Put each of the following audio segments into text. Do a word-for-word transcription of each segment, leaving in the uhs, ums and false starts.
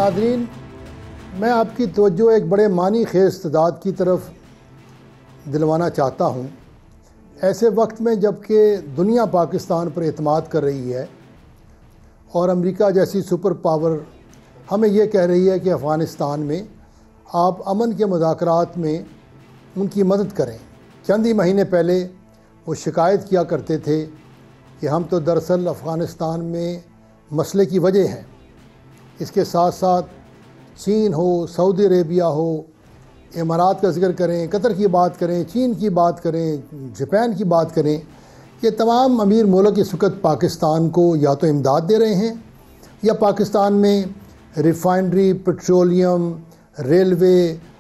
ناظرین، میں آپ کی توجہ ایک بڑے معنی خیز تضاد کی طرف دلوانا چاہتا ہوں۔ ایسے وقت میں جب کہ دنیا پاکستان پر اعتماد کر رہی ہے اور امریکہ جیسی سپر پاور ہمیں یہ کہہ رہی ہے کہ افغانستان میں آپ امن کے مذاکرات میں ان کی مدد کریں۔ چند ہی مہینے پہلے وہ شکایت کیا کرتے تھے کہ ہم تو دراصل افغانستان میں مسئلے کی وجہ ہیں۔ اس کے ساتھ ساتھ چین ہو، سعودی عربیہ ہو، امارات کا ذکر کریں، قطر کی بات کریں، چین کی بات کریں، جاپان کی بات کریں، یہ تمام امیر ملک اس وقت پاکستان کو یا تو امداد دے رہے ہیں یا پاکستان میں ریفائنری، پیٹرولیم، ریلوے،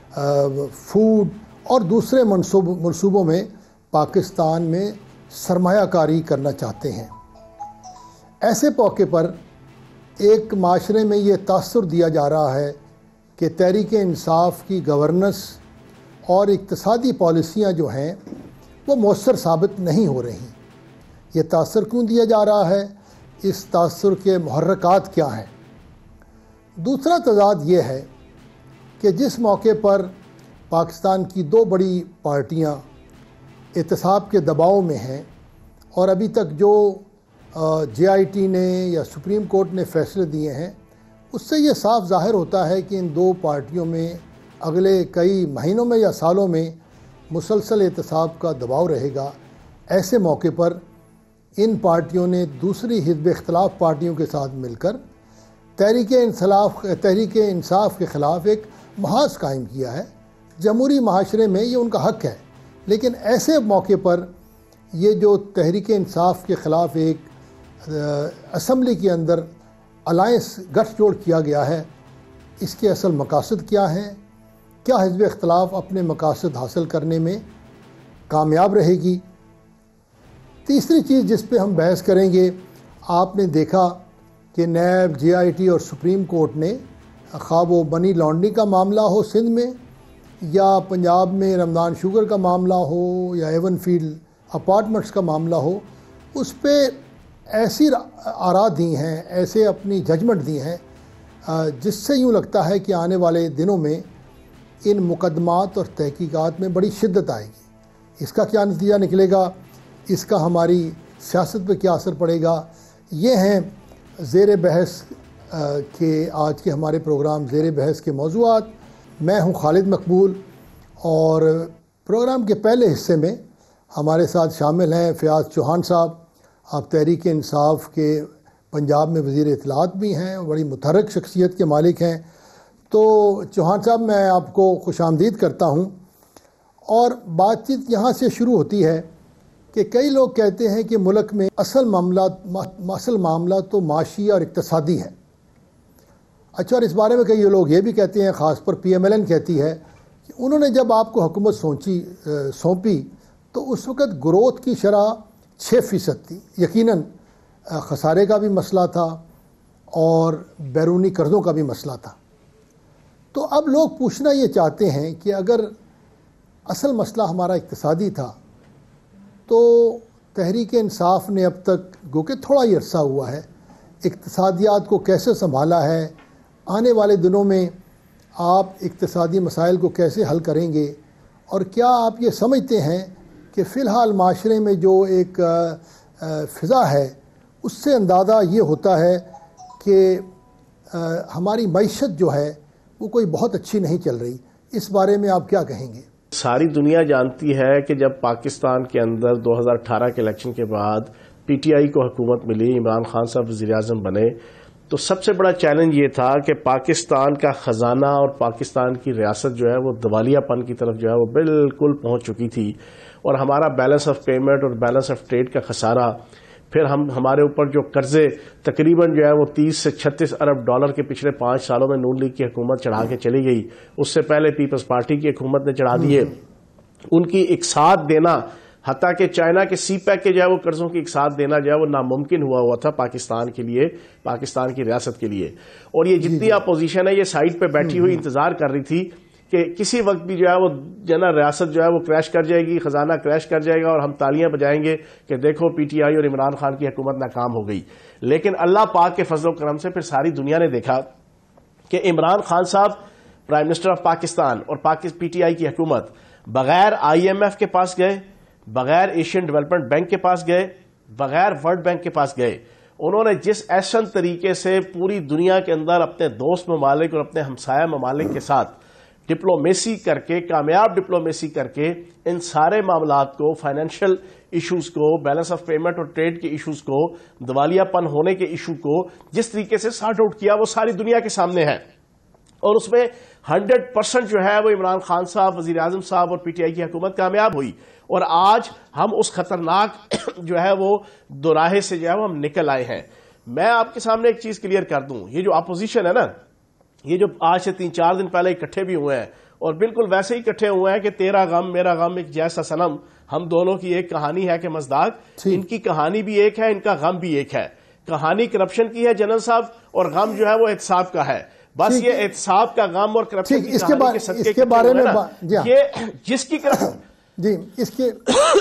فوڈ اور دوسرے منصوبوں میں پاکستان میں سرمایہ کاری کرنا چاہتے ہیں۔ ایسے موقع پر ایک معاشرے میں یہ تاثر دیا جا رہا ہے کہ تحریک انصاف کی گورننس اور اقتصادی پالیسیاں جو ہیں وہ مؤثر ثابت نہیں ہو رہی۔ یہ تاثر کیوں دیا جا رہا ہے؟ اس تاثر کے محرکات کیا ہیں؟ دوسرا تضاد یہ ہے کہ جس موقع پر پاکستان کی دو بڑی پارٹیاں احتساب کے دباؤ میں ہیں اور ابھی تک جو جے آئی ٹی نے یا سپریم کورٹ نے فیصلے دیے ہیں اس سے یہ صاف ظاہر ہوتا ہے کہ ان دو پارٹیوں میں اگلے کئی مہینوں میں یا سالوں میں مسلسل احتساب کا دباؤ رہے گا۔ ایسے موقع پر ان پارٹیوں نے دوسری حزب اختلاف پارٹیوں کے ساتھ مل کر تحریک انصاف تحریک انصاف کے خلاف ایک محاذ قائم کیا ہے۔ جمہوری معاشرے میں یہ ان کا حق ہے، لیکن ایسے موقع پر یہ جو تحریک انصاف کے خلاف ایک اسمبلی کے اندر الائنس گٹھ جوڑ کیا گیا ہے، اس کے اصل مقاصد کیا ہیں؟ کیا حزب اختلاف اپنے مقاصد حاصل کرنے میں کامیاب رہے گی؟ تیسری چیز جس پہ ہم بحث کریں گے، آپ نے دیکھا کہ نیب، جے آئی ٹی اور سپریم کورٹ نے خواہ وہ منی لانڈرنگ کا معاملہ ہو سندھ میں، یا پنجاب میں رمضان شوگر کا معاملہ ہو، یا ایون فیلڈ اپارٹمنٹس کا معاملہ ہو، اس پہ ایسی آراء دی ہیں، ایسے اپنی ججمنٹ دی ہیں جس سے یوں لگتا ہے کہ آنے والے دنوں میں ان مقدمات اور تحقیقات میں بڑی شدت آئے گی۔ اس کا کیا نتیجہ نکلے گا، اس کا ہماری سیاست پہ کیا اثر پڑے گا، یہ ہیں زیر بحث کے آج کے ہمارے پروگرام زیر بحث کے موضوعات۔ میں ہوں خالد مقبول، اور پروگرام کے پہلے حصے میں ہمارے ساتھ شامل ہیں فیاض چوہان صاحب۔ آپ تحریک انصاف کے پنجاب میں وزیر اطلاعات بھی ہیں، بڑی متحرک شخصیت کے مالک ہیں۔ تو چوہان صاحب، میں آپ کو خوش آمدید کرتا ہوں، اور بات چیت یہاں سے شروع ہوتی ہے کہ کئی لوگ کہتے ہیں کہ ملک میں اصل معاملات اصل معاملہ تو معاشی اور اقتصادی ہے۔ اچھا، اور اس بارے میں کئی لوگ یہ بھی کہتے ہیں، خاص پر پی ایم ایل این کہتی ہے کہ انہوں نے جب آپ کو حکومت سونچی سونپی تو اس وقت گروتھ کی شرح چھ فیصد تھی۔ یقیناً خسارے کا بھی مسئلہ تھا اور بیرونی قرضوں کا بھی مسئلہ تھا۔ تو اب لوگ پوچھنا یہ چاہتے ہیں کہ اگر اصل مسئلہ ہمارا اقتصادی تھا تو تحریک انصاف نے اب تک گو کہ تھوڑا ہی عرصہ ہوا ہے اقتصادیات کو کیسے سنبھالا ہے، آنے والے دنوں میں آپ اقتصادی مسائل کو کیسے حل کریں گے، اور کیا آپ یہ سمجھتے ہیں کہ فی الحال معاشرے میں جو ایک فضا ہے اس سے اندازہ یہ ہوتا ہے کہ ہماری معیشت جو ہے وہ کوئی بہت اچھی نہیں چل رہی؟ اس بارے میں آپ کیا کہیں گے؟ ساری دنیا جانتی ہے کہ جب پاکستان کے اندر دو ہزار اٹھارہ کے الیکشن کے بعد پی ٹی آئی کو حکومت ملی، عمران خان صاحب وزیر اعظم بنے، تو سب سے بڑا چیلنج یہ تھا کہ پاکستان کا خزانہ اور پاکستان کی ریاست جو ہے وہ دیوالیہ پن کی طرف جو ہے وہ بالکل پہنچ چکی تھی، اور ہمارا بیلنس آف پیمنٹ اور بیلنس آف ٹریڈ کا خسارہ، پھر ہم ہمارے اوپر جو قرضے تقریباً جو ہے وہ تیس سے چھتیس ارب ڈالر کے پچھلے پانچ سالوں میں نون لیگ کی حکومت چڑھا کے چلی گئی، اس سے پہلے پیپلز پارٹی کی حکومت نے چڑھا دیے، ان کی اقساط دینا، حتیٰ کہ چائنا کے سی پیک کے جو ہے وہ قرضوں کی اقساط دینا جو ہے وہ ناممکن ہوا ہوا تھا پاکستان کے لیے، پاکستان کی ریاست کے لیے۔ اور یہ جتنی اپوزیشن ہے یہ سائڈ پہ بیٹھی ہوئی انتظار کر رہی تھی کہ کسی وقت بھی جو ہے وہ جنا ریاست جو ہے وہ کریش کر جائے گی، خزانہ کریش کر جائے گا، اور ہم تالیاں بجائیں گے کہ دیکھو پی ٹی آئی اور عمران خان کی حکومت ناکام ہو گئی۔ لیکن اللہ پاک کے فضل و کرم سے پھر ساری دنیا نے دیکھا کہ عمران خان صاحب پرائم منسٹر آف پاکستان اور پی ٹی آئی کی حکومت بغیر آئی ایم ایف کے پاس گئے، بغیر ایشین ڈیولپمنٹ بینک کے پاس گئے، بغیر ورلڈ بینک کے پاس گئے، انہوں نے جس احسن طریقے سے پوری دنیا کے اندر اپنے دوست ممالک اور اپنے ہمسایہ ممالک کے ساتھ ڈپلومیسی کر کے، کامیاب ڈپلومیسی کر کے ان سارے معاملات کو، فائنینشیل ایشوز کو، بیلنس آف پیمنٹ اور ٹریڈ کے ایشوز کو، دیوالیہ پن ہونے کے ایشو کو جس طریقے سے سارٹ آؤٹ کیا وہ ساری دنیا کے سامنے ہے، اور اس میں ہنڈریڈ پرسینٹ جو ہے وہ عمران خان صاحب، وزیر اعظم صاحب اور پی ٹی آئی کی حکومت کامیاب ہوئی، اور آج ہم اس خطرناک جو ہے وہ دوراہے سے جو ہے وہ ہم نکل آئے ہیں۔ میں آپ کے سامنے ایک چیز کلیئر کر دوں، یہ جو اپوزیشن ہے نا، یہ جو آج سے تین چار دن پہلے اکٹھے بھی ہوئے ہیں اور بالکل ویسے ہی اکٹھے ہوئے ہیں کہ تیرا غم میرا غم ایک جیسا صنم، ہم دونوں کی ایک کہانی ہے کہ مزداق، ان کی کہانی بھی ایک ہے، ان کا غم بھی ایک ہے۔ کہانی کرپشن کی ہے جنرل صاحب، اور غم جو ہے وہ احتساب کا ہے۔ بس یہ احتساب کا غم اور کرپشن کی کہانی کے صدقے کے بارے میں یہ جس کی جی اس کے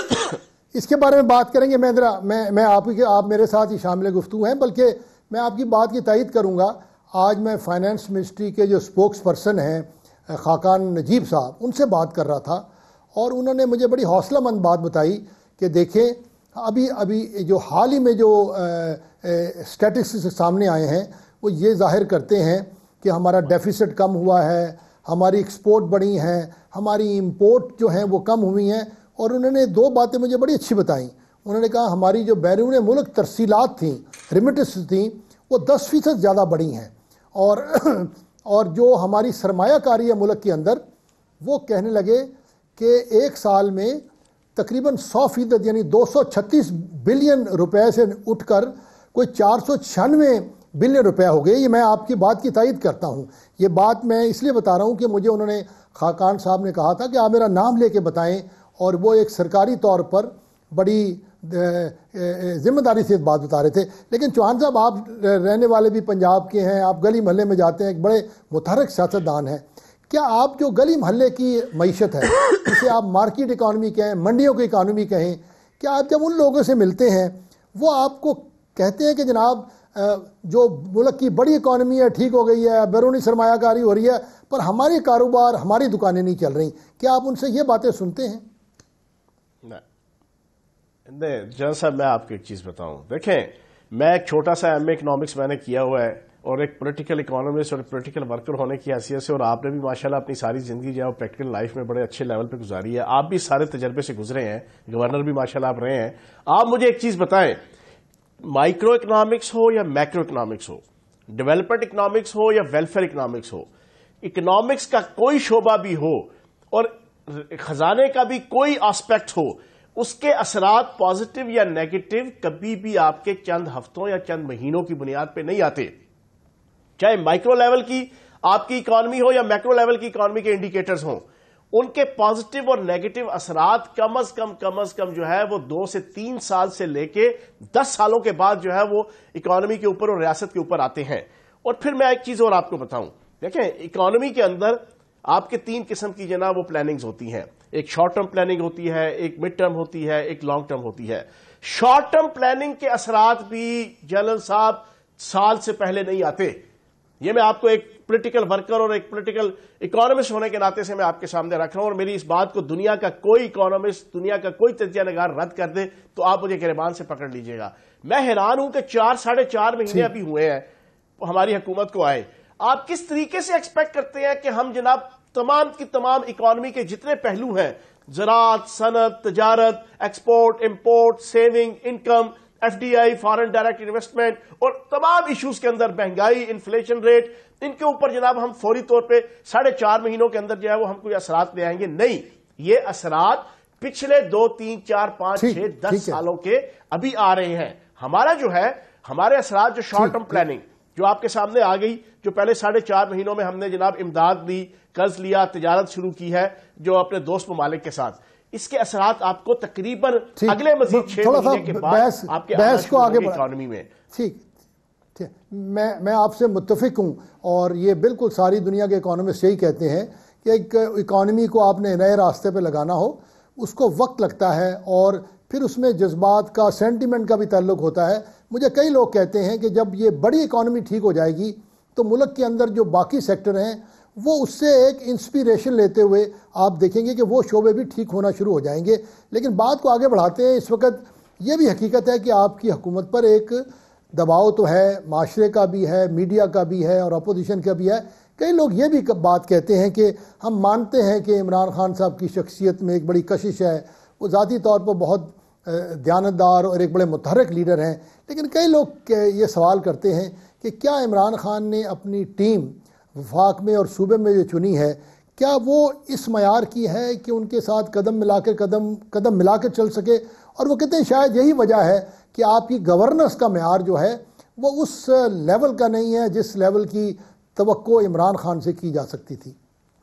اس کے بارے میں بات کریں گے۔ میں ذرا میں میں آپ کی آپ میرے ساتھ ہی شامل گفتگو ہیں، بلکہ میں آپ کی بات کی تائید کروں گا۔ آج میں فائنانس منسٹری کے جو سپوکس پرسن ہیں خاقان نجیب صاحب، ان سے بات کر رہا تھا، اور انہوں نے مجھے بڑی حوصلہ مند بات بتائی کہ دیکھیں ابھی ابھی جو حال ہی میں جو اسٹیٹسٹکس سامنے آئے ہیں وہ یہ ظاہر کرتے ہیں کہ ہمارا ڈیفیسٹ کم ہوا ہے، ہماری ایکسپورٹ بڑھی ہیں، ہماری امپورٹ جو ہیں وہ کم ہوئی ہیں، اور انہوں نے دو باتیں مجھے بڑی اچھی بتائیں۔ انہوں نے کہا ہماری جو بیرون ملک ترسیلات تھیں، ریمیٹنس تھیں، وہ دس فیصد زیادہ بڑھی ہیں، اور اور جو ہماری سرمایہ کاری ہے ملک کے اندر، وہ کہنے لگے کہ ایک سال میں تقریباً سو فیصد یعنی دو سو چھتیس بلین روپے سے اٹھ کر کوئی چار سو چھیانوے بلین روپے ہو گئے۔ یہ میں آپ کی بات کی تائید کرتا ہوں۔ یہ بات میں اس لیے بتا رہا ہوں کہ مجھے انہوں نے خاقان صاحب نے کہا تھا کہ آپ میرا نام لے کے بتائیں، اور وہ ایک سرکاری طور پر بڑی ذمہ داری سے بات بتا رہے تھے۔ لیکن چوہان صاحب، آپ رہنے والے بھی پنجاب کے ہیں، آپ گلی محلے میں جاتے ہیں، ایک بڑے متحرک سیاستدان ہیں، کیا آپ جو گلی محلے کی معیشت ہے، جسے آپ مارکیٹ اکانومی کہیں، منڈیوں کی اکانومی کہیں، کیا آپ جب ان لوگوں سے ملتے ہیں وہ آپ کو کہتے ہیں کہ جناب جو ملک کی بڑی اکانومی ہے ٹھیک ہو گئی ہے، بیرونی سرمایہ کاری ہو رہی ہے، پر ہماری کاروبار، ہماری دکانیں نہیں چل رہی، کیا آپ ان سے یہ باتیں سنتے ہیں؟ نہیں جنرل صاحب، میں آپ کو ایک چیز بتاؤں، دیکھیں میں ایک چھوٹا سا ایم اے اکنامکس میں نے کیا ہوا ہے، اور ایک پولیٹیکل اکانومسٹ اور پولیٹیکل ورکر ہونے کی حیثیت سے، اور آپ نے بھی ماشاءاللہ اپنی ساری زندگی جو ہے پریکٹیکل لائف میں بڑے اچھے لیول پہ گزاری ہے، آپ بھی سارے تجربے سے گزرے ہیں، گورنر بھی ماشاءاللہ آپ رہے ہیں۔ آپ مجھے ایک چیز بتائیں، مائکرو اکنامکس ہو یا میکرو اکنامکس ہو، ڈیولپمنٹ اکنامکس ہو یا ویلفیئر اکنامکس ہو، اکنامکس کا کوئی شعبہ بھی ہو اور خزانے کا بھی کوئی آسپیکٹ ہو، اس کے اثرات پازیٹو یا نیگیٹو کبھی بھی آپ کے چند ہفتوں یا چند مہینوں کی بنیاد پہ نہیں آتے، چاہے مائکرو لیول کی آپ کی اکانومی ہو یا میکرو لیول کی اکانومی کے انڈیکیٹرز ہوں، ان کے پازیٹو اور نیگیٹو اثرات کم از کم کم از کم جو ہے وہ دو سے تین سال سے لے کے دس سالوں کے بعد جو ہے وہ اکانومی کے اوپر اور ریاست کے اوپر آتے ہیں۔ اور پھر میں ایک چیز اور آپ کو بتاؤں، دیکھیں اکانومی کے اندر آپ کے تین قسم کی جناب وہ پلاننگز ہوتی ہیں، ایک شارٹ ٹرم پلاننگ ہوتی ہے، ایک مڈ ٹرم ہوتی ہے، ایک لانگ ٹرم ہوتی ہے۔ شارٹ ٹرم پلاننگ کے اثرات بھی جنرل صاحب سال سے پہلے نہیں آتے، یہ میں آپ کو ایک پولیٹیکل ورکر اور ایک پولیٹیکل اکانومسٹ ہونے کے ناطے سے میں آپ کے سامنے رکھ رہا ہوں، اور میری اس بات کو دنیا کا کوئی اکانومسٹ، دنیا کا کوئی تجزیہ نگار رد کر دے تو آپ مجھے گریبان سے پکڑ لیجئے گا۔ میں حیران ہوں کہ چار ساڑھے چار مہینے ابھی ہوئے ہیں ہماری حکومت کو آئے، آپ کس طریقے سے ایکسپیکٹ کرتے ہیں کہ ہم جناب تمام کی تمام اکانومی کے جتنے پہلو ہیں، زراعت، صنعت، تجارت، export, import, saving, income, F D I, foreign direct investment, اور تمام ایشوز کے اندر مہنگائی، انفلیشن ریٹ، ان کے اوپر جناب ہم فوری طور پہ ساڑھے چار مہینوں کے اندر جو ہے وہ ہم کوئی اثرات لے آئیں گے؟ نہیں، یہ اثرات پچھلے دو تین چار پانچ چھ دس سالوں کے ابھی آ رہے ہیں۔ ہمارا جو ہے ہمارے اثرات جو شارٹ ٹرم پلاننگ جو آپ کے سامنے آ گئی، جو پہلے ساڑھے چار مہینوں میں ہم نے جناب امداد دی، قرض لیا، تجارت شروع کی ہے جو اپنے دوست ممالک کے ساتھ، اس کے اثرات آپ کو تقریباً اگلے مزید چھ مہینے کے بعد آپ کے بحث کو آگے اکانومی میں۔ ٹھیک میں میں آپ سے متفق ہوں، اور یہ بالکل ساری دنیا کے اکانومسٹ یہی کہتے ہیں کہ ایک اکانومی کو آپ نے نئے راستے پہ لگانا ہو، اس کو وقت لگتا ہے، اور پھر اس میں جذبات کا، سینٹیمنٹ کا بھی تعلق ہوتا ہے۔ مجھے کئی لوگ کہتے ہیں کہ جب یہ بڑی اکانومی ٹھیک ہو جائے گی تو ملک کے اندر جو باقی سیکٹر ہیں وہ اس سے ایک انسپیریشن لیتے ہوئے آپ دیکھیں گے کہ وہ شعبے بھی ٹھیک ہونا شروع ہو جائیں گے. لیکن بات کو آگے بڑھاتے ہیں. اس وقت یہ بھی حقیقت ہے کہ آپ کی حکومت پر ایک دباؤ تو ہے, معاشرے کا بھی ہے, میڈیا کا بھی ہے اور اپوزیشن کا بھی ہے. کئی لوگ یہ بھی بات کہتے ہیں کہ ہم مانتے ہیں کہ عمران خان صاحب کی شخصیت میں ایک بڑی کشش ہے, وہ ذاتی طور پر بہت دیانتدار اور ایک بڑے متحرک لیڈر ہیں, لیکن کئی لوگ یہ سوال کرتے ہیں کہ کیا عمران خان نے اپنی ٹیم وفاق میں اور صوبے میں جو چنی ہے, کیا وہ اس معیار کی ہے کہ ان کے ساتھ قدم ملا کے قدم قدم ملا کے چل سکے؟ اور وہ کہتے ہیں شاید یہی وجہ ہے کہ آپ کی گورننس کا معیار جو ہے وہ اس لیول کا نہیں ہے جس لیول کی توقع عمران خان سے کی جا سکتی تھی.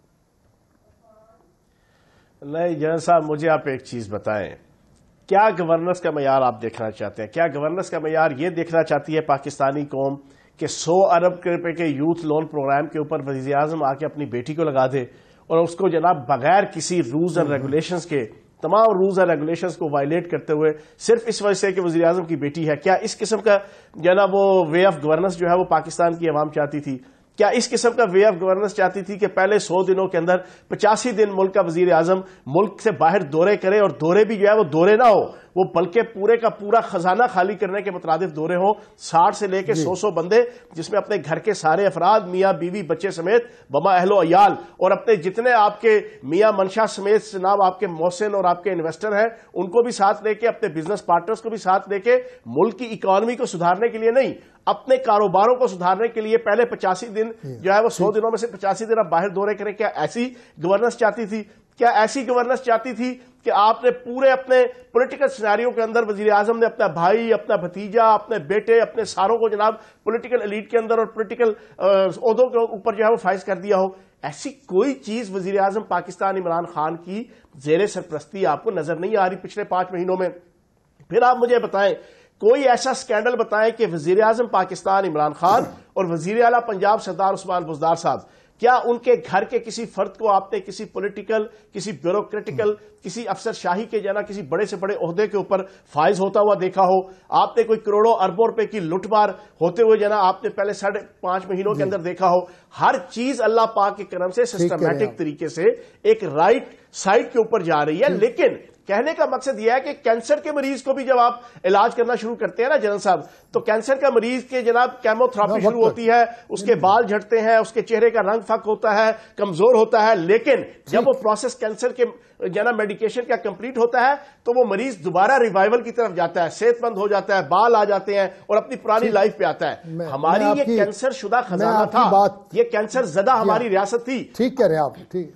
نہیں جنرل صاحب, مجھے آپ ایک چیز بتائیں, کیا گورننس کا معیار آپ دیکھنا چاہتے ہیں؟ کیا گورننس کا معیار یہ دیکھنا چاہتی ہے پاکستانی قوم کہ سو ارب روپے کے یوتھ لون پروگرام کے اوپر وزیر اعظم آ کے اپنی بیٹی کو لگا دے اور اس کو جناب بغیر کسی رولز اینڈ ریگولیشنز کے, تمام رولز اینڈ ریگولیشنز کو وائلیٹ کرتے ہوئے صرف اس وجہ سے کہ وزیر اعظم کی بیٹی ہے, کیا اس قسم کا جناب وہ وے آف گورننس جو ہے وہ پاکستان کی عوام چاہتی تھی؟ کیا اس قسم کا وے آف گورننس چاہتی تھی کہ پہلے سو دنوں کے اندر پچاسی دن ملک کا وزیر اعظم ملک سے باہر دورے کرے, اور دورے بھی جو ہے وہ دورے نہ ہو, وہ بلکہ پورے کا پورا خزانہ خالی کرنے کے مترادف دورے ہوں, ساٹھ سے لے کے سو سو بندے جس میں اپنے گھر کے سارے افراد, میاں بیوی بچے سمیت بما اہل و عیال, اور اپنے جتنے آپ کے میاں منشا سمیت جناب آپ کے محسن اور آپ کے انویسٹر ہیں ان کو بھی ساتھ لے کے, اپنے بزنس پارٹنرز کو بھی ساتھ لے کے, ملک کی اکانومی کو سدھارنے کے لیے نہیں, اپنے کاروباروں کو سدھارنے کے لیے پہلے پچاسی دن جو ہے وہ سو دنوں میں سے پچاسی دن آپ باہر دورے کریں. کیا ایسی گورننس چاہتی تھی؟ کیا ایسی گورننس چاہتی تھی کہ آپ نے پورے اپنے پولیٹیکل سیناریوں کے اندر وزیر اعظم نے اپنا بھائی, اپنا بھتیجا, اپنے بیٹے, اپنے ساروں کو جناب پولیٹیکل ایلیٹ کے اندر اور پولیٹیکل عہدوں کے اوپر جو ہے وہ فائز کر دیا ہو؟ ایسی کوئی چیز وزیر اعظم پاکستان عمران خان کی زیر سرپرستی آپ کو نظر نہیں آ رہی پچھلے پانچ مہینوں میں. پھر آپ مجھے بتائیں, کوئی ایسا سکینڈل بتائیں کہ وزیر اعظم پاکستان عمران خان اور وزیر اعلیٰ پنجاب سردار عثمان بزدار صاحب, کیا ان کے گھر کے کسی فرد کو آپ نے کسی پولیٹیکل, کسی بیوروکریٹیکل, کسی افسر شاہی کے جانا کسی بڑے سے بڑے عہدے کے اوپر فائز ہوتا ہوا دیکھا ہو؟ آپ نے کوئی کروڑوں اربوں روپے کی لٹ مار ہوتے ہوئے جانا آپ نے پہلے ساڑھے پانچ مہینوں کے اندر دیکھا ہو؟ ہر چیز اللہ پاک کے کرم سے سسٹمیٹک طریقے سے ایک رائٹ سائٹ کے اوپر جا رہی ہے. لیکن کہنے کا مقصد یہ ہے کہ کینسر کے مریض کو بھی جب آپ علاج کرنا شروع کرتے ہیں نا جنرل صاحب, تو کینسر کا مریض کے جناب کیمو تھراپی شروع ہوتی ہے, اس کے بال جھڑتے ہیں, اس کے چہرے کا رنگ فک ہوتا ہے, کمزور ہوتا ہے, لیکن جب وہ پروسیس کینسر کے جناب میڈیکیشن کا کمپلیٹ ہوتا ہے تو وہ مریض دوبارہ ریوائیول کی طرف جاتا ہے, صحت مند ہو جاتا ہے, بال آ جاتے ہیں اور اپنی پرانی لائف پہ آتا ہے. ہماری یہ کینسر شدہ خزانہ تھا, یہ کینسر زدہ ہماری ریاست تھی. ٹھیک کہہ رہے ہیں آپ, ٹھیک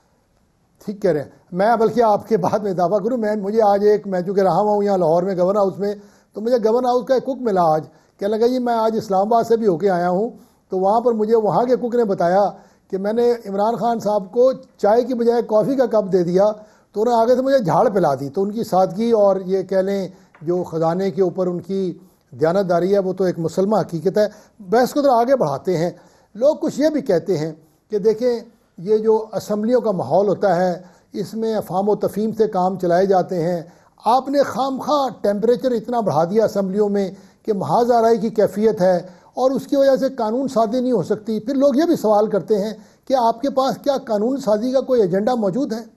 ٹھیک کہہ رہے ہیں. میں بلکہ آپ کے بعد میں اضافہ کروں, میں مجھے آج ایک, میں چونکہ رہا ہوں یہاں لاہور میں گورنر ہاؤس میں, تو مجھے گورنر ہاؤس کا ایک کوک ملا آج, کہنے لگا جی میں آج اسلام آباد سے بھی ہو کے آیا ہوں, تو وہاں پر مجھے وہاں کے کوک نے بتایا کہ میں نے عمران خان صاحب کو چائے کی بجائے کافی کا کپ دے دیا, تو انہوں نے آگے سے مجھے جھاڑ پلا دی. تو ان کی سادگی اور یہ کہہ لیں جو خزانے کے اوپر ان کی دیانتداری ہے وہ تو ایک مسلمہ حقیقت ہے. بحث کو تو آگے بڑھاتے ہیں. لوگ کچھ یہ بھی کہتے ہیں کہ دیکھیں یہ جو اسمبلیوں کا ماحول ہوتا ہے اس میں افہام و تفہیم سے کام چلائے جاتے ہیں, آپ نے خام خواہ ٹیمپریچر اتنا بڑھا دیا اسمبلیوں میں کہ محاذ آرائی کی کیفیت ہے اور اس کی وجہ سے قانون سازی نہیں ہو سکتی. پھر لوگ یہ بھی سوال کرتے ہیں کہ آپ کے پاس کیا قانون سازی کا کوئی ایجنڈا موجود ہے؟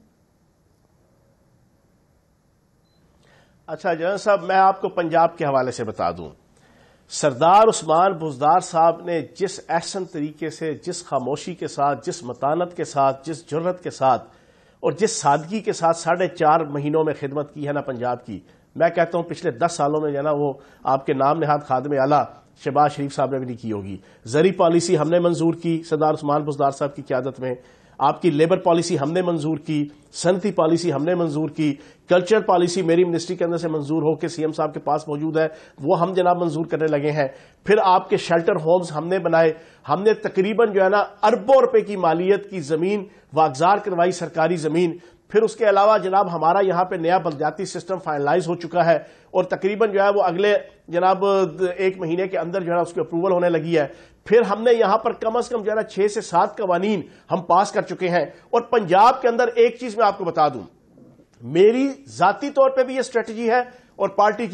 اچھا جنرل صاحب, میں آپ کو پنجاب کے حوالے سے بتا دوں, سردار عثمان بزدار صاحب نے جس احسن طریقے سے, جس خاموشی کے ساتھ, جس متانت کے ساتھ, جس جرت کے ساتھ اور جس سادگی کے ساتھ ساڑھے چار مہینوں میں خدمت کی ہے نا پنجاب کی, میں کہتا ہوں پچھلے دس سالوں میں جو نا وہ آپ کے نام نہاد خادم اعلیٰ شہباز شریف صاحب نے بھی نہیں کی ہوگی. زرعی پالیسی ہم نے منظور کی سردار عثمان بزدار صاحب کی قیادت میں, آپ کی لیبر پالیسی ہم نے منظور کی, صنعتی پالیسی ہم نے منظور کی, کلچر پالیسی میری منسٹری کے اندر سے منظور ہو کے سی ایم صاحب کے پاس موجود ہے, وہ ہم جناب منظور کرنے لگے ہیں. پھر آپ کے شیلٹر ہومز ہم نے بنائے, ہم نے تقریباً جو ہے نا اربوں روپے کی مالیت کی زمین واگزار کروائی, سرکاری زمین. پھر اس کے علاوہ جناب ہمارا یہاں پہ نیا بلدیاتی سسٹم فائنلائز ہو چکا ہے اور تقریباً جو ہے وہ اگلے جناب ایک مہینے کے اندر جو ہے اس کی اپروول ہونے لگی ہے. پھر ہم نے یہاں پر کم از کم جو ہے نا چھ سے سات قوانین ہم پاس کر چکے ہیں. اور پنجاب کے اندر ایک چیز میں آپ کو بتا دوں, میری ذاتی طور پہ بھی یہ اسٹریٹجی ہے اور پارٹی کی بھی,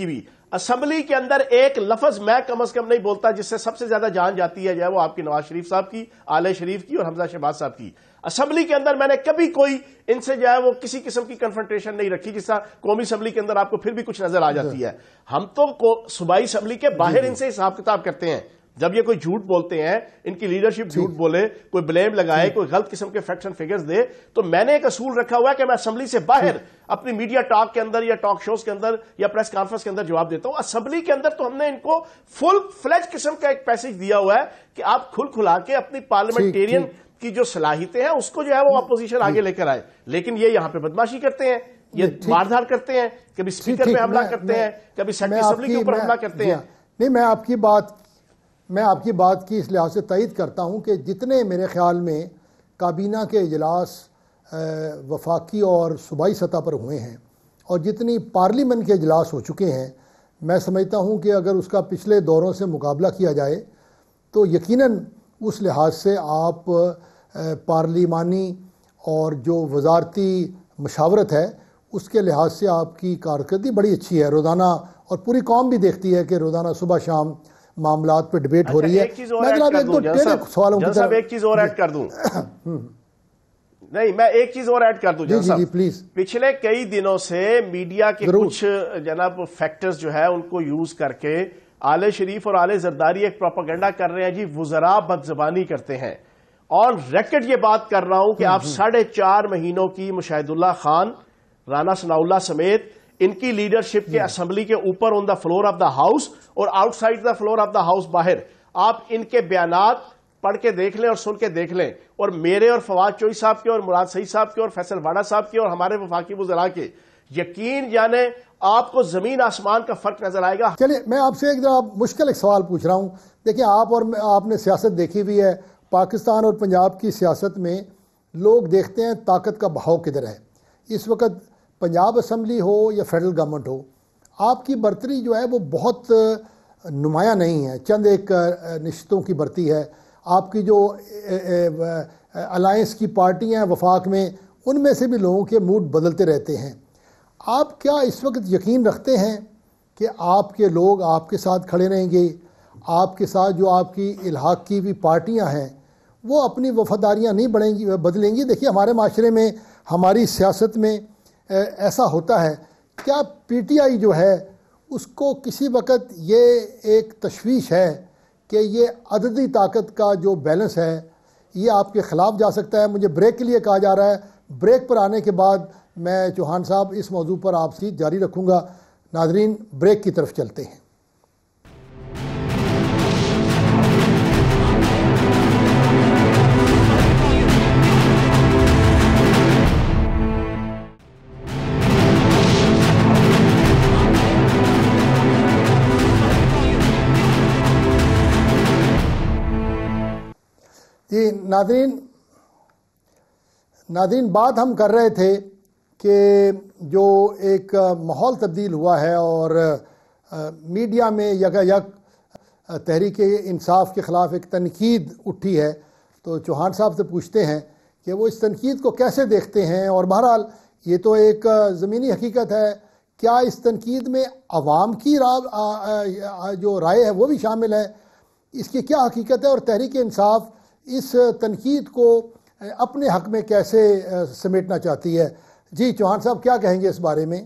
اسمبلی کے اندر ایک لفظ میں کم از کم نہیں بولتا جس سے سب سے زیادہ جان جاتی ہے جو ہے وہ آپ کی نواز شریف صاحب کی، آل شریف کی اور حمزہ شہباز صاحب کی. اسمبلی کے اندر میں نے کبھی کوئی ان سے جو ہے وہ کسی قسم کی کنفرنٹیشن نہیں رکھی، جس طرح قومی اسمبلی کے اندر آپ کو پھر بھی کچھ نظر آ جاتی ہے. ہم تو صوبائی اسمبلی کے باہر ان سے حساب کتاب کرتے ہیں. جب یہ کوئی جھوٹ بولتے ہیں، ان کی لیڈرشپ جھوٹ بولے، کوئی بلیم لگائے، کوئی غلط قسم کے فیکٹس اینڈ فگرز دے، تو میں نے ایک اصول رکھا ہوا ہے کہ میں اسمبلی سے باہر اپنی میڈیا ٹاک کے اندر یا ٹاک شوز کے اندر یا پریس کانفرنس کے اندر جواب دیتا ہوں. اسمبلی کے اندر تو ہم نے ان کو فل فلیج قسم کا ایک پیسج دیا ہوا ہے کہ آپ کھل کھلا کے اپنی پارلیمنٹیرین کی جو صلاحیتیں ہیں اس کو جو ہے وہ اپوزیشن آگے لے کر آئے. لیکن یہ یہاں پہ بدماشی کرتے ہیں، یہ ماردھار کرتے ہیں، کبھی اسپیکر پہ حملہ کرتے ہیں، کبھی سیکرٹری اسمبلی کے اوپر حملہ کرتے ہیں. نہیں، میں آپ کی بات میں آپ کی بات کی اس لحاظ سے تائید کرتا ہوں کہ جتنے میرے خیال میں کابینہ کے اجلاس وفاقی اور صوبائی سطح پر ہوئے ہیں اور جتنی پارلیمنٹ کے اجلاس ہو چکے ہیں، میں سمجھتا ہوں کہ اگر اس کا پچھلے دوروں سے مقابلہ کیا جائے تو یقیناً اس لحاظ سے آپ پارلیمانی اور جو وزارتی مشاورت ہے اس کے لحاظ سے آپ کی کارکردگی بڑی اچھی ہے. روزانہ اور پوری قوم بھی دیکھتی ہے کہ روزانہ صبح شام معاملات پہ ڈیبیٹ ہو رہی ہے. میں ایک چیز اور ایڈ کر دوں نہیں میں ایک چیز اور ایڈ کر دوں جی جی پلیز. پچھلے کئی دنوں سے میڈیا کے کچھ جناب فیکٹرز جو ہے ان کو یوز کر کے آل شریف اور آل زرداری ایک پروپیگنڈا کر رہے ہیں جی وزراء بد زبانی کرتے ہیں. اور ریکارڈ یہ بات کر رہا ہوں کہ آپ ساڑھے چار مہینوں کی مشاہد اللہ خان، رانا ثناء اللہ سمیت ان کی لیڈرشپ کے اسمبلی کے اوپر on the floor of the house اور outside the floor of the house باہر آپ ان کے بیانات پڑھ کے دیکھ لیں اور سن کے دیکھ لیں، اور میرے اور فواد چوئی صاحب کے اور مراد سعید صاحب کے اور فیصل واڈا صاحب کے اور ہمارے وفاقی وزراء کے، یقین جانے آپ کو زمین آسمان کا فرق نظر آئے گا. چلیے میں آپ سے ایک ذرا مشکل ایک سوال پوچھ رہا ہوں. دیکھیں آپ اور آپ نے سیاست دیکھی ہوئی ہے. پاکستان اور پنجاب کی سیاست میں لوگ دیکھتے ہیں طاقت کا بہاؤ کدھر ہے. اس وقت پنجاب اسمبلی ہو یا فیڈرل گورنمنٹ ہو، آپ کی برتری جو ہے وہ بہت نمایاں نہیں ہے، چند ایک نشستوں کی برتی ہے. آپ کی جو الائنس کی پارٹیاں ہیں وفاق میں، ان میں سے بھی لوگوں کے موڈ بدلتے رہتے ہیں. آپ کیا اس وقت یقین رکھتے ہیں کہ آپ کے لوگ آپ کے ساتھ کھڑے رہیں گے؟ آپ کے ساتھ جو آپ کی الحاق کی بھی پارٹیاں ہیں وہ اپنی وفاداریاں نہیں بڑھیں گی بدلیں گی؟ دیکھیے ہمارے معاشرے میں، ہماری سیاست میں ایسا ہوتا ہے. کیا پی ٹی آئی جو ہے اس کو کسی وقت یہ ایک تشویش ہے کہ یہ عددی طاقت کا جو بیلنس ہے یہ آپ کے خلاف جا سکتا ہے؟ مجھے بریک کے لیے کہا جا رہا ہے. بریک پر آنے کے بعد میں چوہان صاحب اس موضوع پر آپ سے جاری رکھوں گا. ناظرین بریک کی طرف چلتے ہیں. جی ناظرین ناظرین بات ہم کر رہے تھے کہ جو ایک ماحول تبدیل ہوا ہے اور میڈیا میں یکا یک تحریک انصاف کے خلاف ایک تنقید اٹھی ہے، تو چوہان صاحب سے پوچھتے ہیں کہ وہ اس تنقید کو کیسے دیکھتے ہیں. اور بہرحال یہ تو ایک زمینی حقیقت ہے، کیا اس تنقید میں عوام کی رائے جو رائے ہے وہ بھی شامل ہے؟ اس کی کیا حقیقت ہے اور تحریک انصاف اس تنقید کو اپنے حق میں کیسے سمیٹنا چاہتی ہے؟ جی چوہان صاحب کیا کہیں گے اس بارے میں؟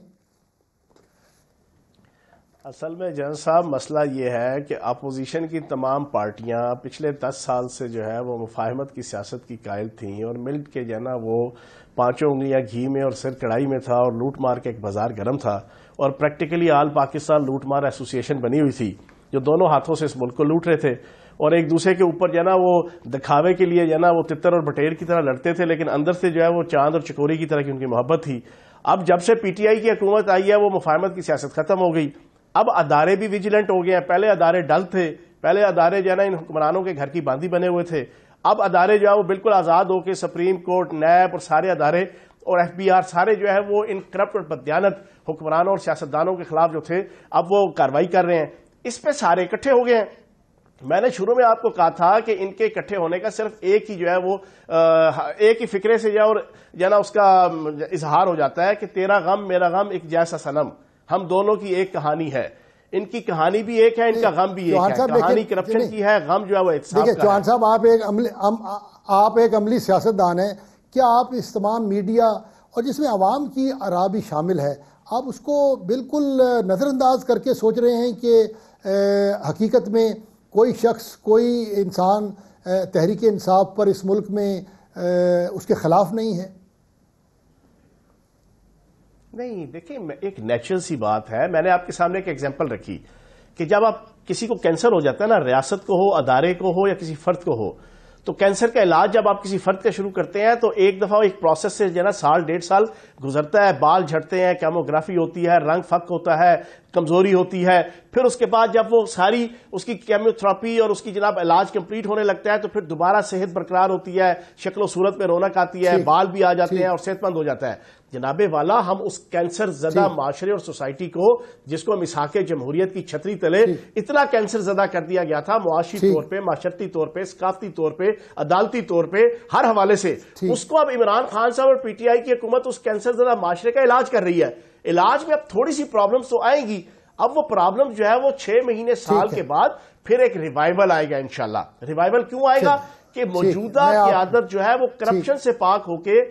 اصل میں جن صاحب مسئلہ یہ ہے کہ اپوزیشن کی تمام پارٹیاں پچھلے دس سال سے جو ہے وہ مفاہمت کی سیاست کی قائل تھیں اور ملٹ کے جو ہے نا وہ پانچوں انگلیاں گھی میں اور سر کڑائی میں تھا اور لوٹ مار کے ایک بازار گرم تھا، اور پریکٹیکلی آل پاکستان لوٹ مار ایسوسی ایشن بنی ہوئی تھی جو دونوں ہاتھوں سے اس ملک کو لوٹ رہے تھے اور ایک دوسرے کے اوپر جو ہے نا وہ دکھاوے کے لیے جو ہے نا وہ تتر اور بٹیر کی طرح لڑتے تھے، لیکن اندر سے جو ہے وہ چاند اور چکوری کی طرح کی ان کی محبت تھی. اب جب سے پی ٹی آئی کی حکومت آئی ہے وہ مفاہمت کی سیاست ختم ہو گئی. اب ادارے بھی ویجیلنٹ ہو گئے ہیں. پہلے ادارے ڈل تھے، پہلے ادارے جو ہے نا ان حکمرانوں کے گھر کی باندھی بنے ہوئے تھے. اب ادارے جو ہے وہ بالکل آزاد ہو کے سپریم کورٹ، نیب اور سارے ادارے اور ایف بی آر سارے جو ہے وہ ان کرپٹ اور بددیانت حکمرانوں اور سیاستدانوں کے خلاف جو تھے اب وہ کارروائی کر رہے ہیں. اس پہ سارے اکٹھے ہو گئے ہیں. میں نے شروع میں آپ کو کہا تھا کہ ان کے اکٹھے ہونے کا صرف ایک ہی جو ہے وہ ایک ہی فکرے سے جو ہے اور جو ہے نا اس کا اظہار ہو جاتا ہے کہ تیرا غم میرا غم ایک جیسا صنم، ہم دونوں کی ایک کہانی ہے. ان کی کہانی بھی ایک ہے، ان کا غم بھی ایک ہے. کہانی کرپشن کی ہے، غم جو ہے وہ احتساب کا ہے. دیکھیں چوہان صاحب، آپ ایک عملی آپ ایک عملی سیاستدان ہیں. کیا آپ اس تمام میڈیا اور جس میں عوام کی آراء بھی شامل ہے، آپ اس کو بالکل نظر انداز کر کے سوچ رہے ہیں کہ حقیقت میں کوئی شخص، کوئی انسان تحریک انصاف پر اس ملک میں اس کے خلاف نہیں ہے؟ نہیں، دیکھیں ایک نیچرل سی بات ہے. میں نے آپ کے سامنے ایک ایگزامپل رکھی کہ جب آپ کسی کو کینسر ہو جاتا ہے نا، ریاست کو ہو، ادارے کو ہو یا کسی فرد کو ہو، تو کینسر کا علاج جب آپ کسی فرد کا شروع کرتے ہیں تو ایک دفعہ ایک پروسیس سے جو ہے نا سال ڈیڑھ سال گزرتا ہے. بال جھڑتے ہیں، کیموگرافی ہوتی ہے، رنگ پھک ہوتا ہے، کمزوری ہوتی ہے. پھر اس کے بعد جب وہ ساری اس کی کیمو تھراپی اور اس کی جناب علاج کمپلیٹ ہونے لگتا ہے تو پھر دوبارہ صحت برقرار ہوتی ہے، شکل و صورت میں رونق آتی ہے، بال بھی آ جاتے ہیں اور صحت مند ہو جاتا ہے. جناب والا، ہم اس کینسر زدہ معاشرے اور سوسائٹی کو، جس کو ہم اسحاق جمہوریت کی چھتری تلے اتنا کینسر زدہ کر دیا گیا تھا معاشی طور پہ، معاشرتی طور پہ، ثقافتی طور پہ، عدالتی طور پہ، ہر حوالے سے، اس کو اب عمران خان صاحب اور پی ٹی آئی کی حکومت اس کینسر زدہ معاشرے کا علاج کر رہی ہے. علاج میں اب تھوڑی سی پرابلمز تو آئیں گی. اب وہ پرابلم جو ہے وہ چھ مہینے سال کے بعد پھر ایک ریوائیول آئے گا انشاءاللہ. ریوائیول کیوں آئے گا؟ کہ موجودہ قیادت جو ہے وہ کرپشن سے پاک ہو کے.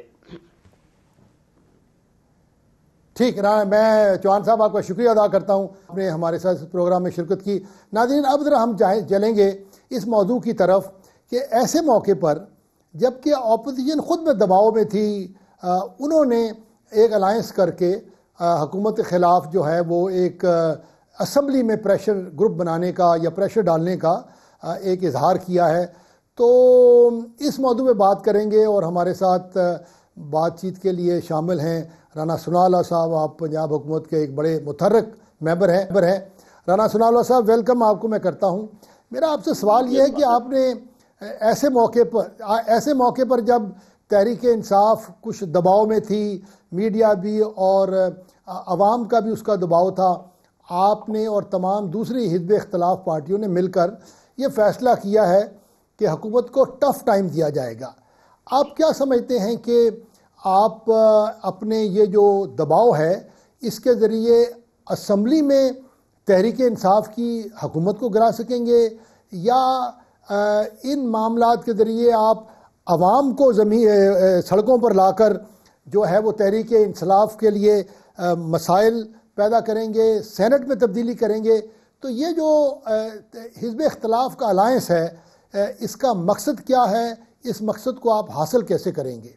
ٹھیک ہے، میں چوہان صاحب آپ کا شکریہ ادا کرتا ہوں، آپ نے ہمارے ساتھ اس پروگرام میں شرکت کی. ناظرین، اب ذرا ہم چلیں گے اس موضوع کی طرف کہ ایسے موقع پر جب کہ اپوزیشن خود میں دباؤ میں تھی، انہوں نے ایک الائنس کر کے حکومت کے خلاف جو ہے وہ ایک اسمبلی میں پریشر گروپ بنانے کا یا پریشر ڈالنے کا ایک اظہار کیا ہے. تو اس موضوع پہ بات کریں گے اور ہمارے ساتھ بات چیت کے لیے شامل ہیں رانا ثناء اللہ صاحب. آپ پنجاب حکومت کے ایک بڑے متحرک ممبر ہیں. رانا ثناء اللہ صاحب، ویلکم آپ کو میں کرتا ہوں. میرا آپ سے سوال یہ ہے کہ آپ نے ایسے موقع پر ایسے موقع پر جب تحریک انصاف کچھ دباؤ میں تھی، میڈیا بھی اور عوام کا بھی اس کا دباؤ تھا، آپ نے اور تمام دوسری حزب اختلاف پارٹیوں نے مل کر یہ فیصلہ کیا ہے کہ حکومت کو ٹف ٹائم دیا جائے گا. آپ کیا سمجھتے ہیں کہ آپ اپنے یہ جو دباؤ ہے اس کے ذریعے اسمبلی میں تحریک انصاف کی حکومت کو گرا سکیں گے، یا ان معاملات کے ذریعے آپ عوام کو زمین سڑکوں پر لا کر جو ہے وہ تحریک انصاف کے لیے مسائل پیدا کریں گے، سینٹ میں تبدیلی کریں گے؟ تو یہ جو حزب اختلاف کا الائنس ہے، اس کا مقصد کیا ہے؟ اس مقصد کو آپ حاصل کیسے کریں گے؟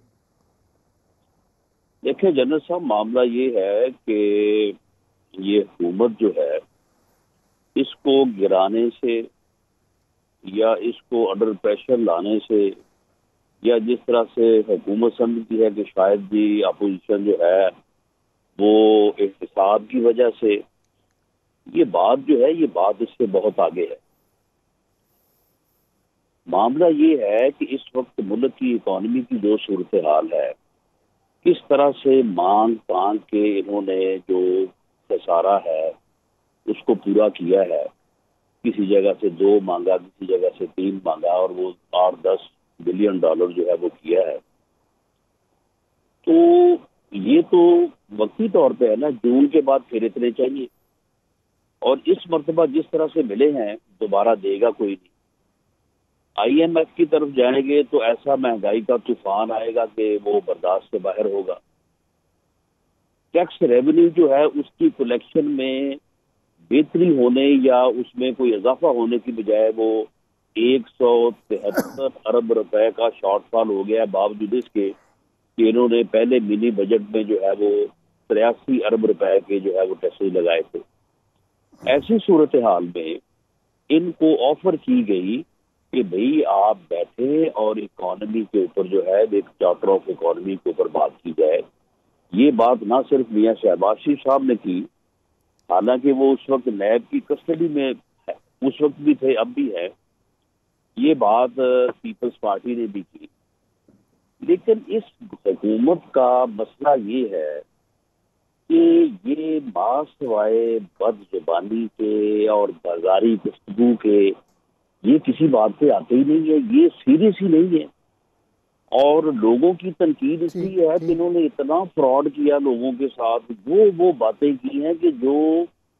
دیکھیں جنرل صاحب، معاملہ یہ ہے کہ یہ حکومت جو ہے اس کو گرانے سے یا اس کو انڈر پریشر لانے سے یا جس طرح سے حکومت سمجھتی ہے کہ شاید بھی اپوزیشن جو ہے وہ احتساب کی وجہ سے، یہ بات جو ہے یہ بات اس سے بہت آگے ہے. معاملہ یہ ہے کہ اس وقت ملک کی اکانومی کی جو صورتحال ہے، کس طرح سے مانگ تانگ کے انہوں نے جو خسارہ ہے اس کو پورا کیا ہے. کسی جگہ سے دو مانگا، کسی جگہ سے تین مانگا، اور وہ آٹھ دس بلین ڈالر جو ہے وہ کیا ہے. تو یہ تو وقتی طور پہ ہے نا، جون کے بعد پھر اتنے چاہیے، اور اس مرتبہ جس طرح سے ملے ہیں دوبارہ دے گا کوئی نہیں. آئی ایم ایف کی طرف جائیں گے تو ایسا مہنگائی کا طوفان آئے گا کہ وہ برداشت سے باہر ہوگا. ٹیکس ریونیو جو ہے اس کی کلیکشن میں بہتری ہونے یا اس میں کوئی اضافہ ہونے کی بجائے وہ ایک سو تہتر ارب روپے کا شارٹ فال ہو گیا ہے، باوجود اس کے کہ انہوں نے پہلے منی بجٹ میں جو ہے وہ تریاسی ارب روپے کے جو ہے وہ ٹیکسز لگائے تھے. ایسی صورتحال میں ان کو آفر کی گئی کہ بھئی آپ بیٹھے اور اکانومی کے اوپر جو ہے ایک چارٹر آف اکانومی کے اوپر بات کی جائے. یہ بات نہ صرف میاں شہباز شریف صاحب نے کی، حالانکہ وہ اس وقت نیب کی کسٹڈی میں اس وقت بھی تھے، اب بھی ہے. یہ بات پیپلز پارٹی نے بھی کی. لیکن اس حکومت کا مسئلہ یہ ہے کہ یہ باس سوائے بد زبانی کے اور بازاری گفتگو کے یہ کسی بات پہ آتے ہی نہیں ہے. یہ سیریس ہی نہیں ہے، اور لوگوں کی تنقید اس لیے ہے کہ انہوں نے اتنا فراڈ کیا لوگوں کے ساتھ، وہ وہ باتیں کی ہیں کہ جو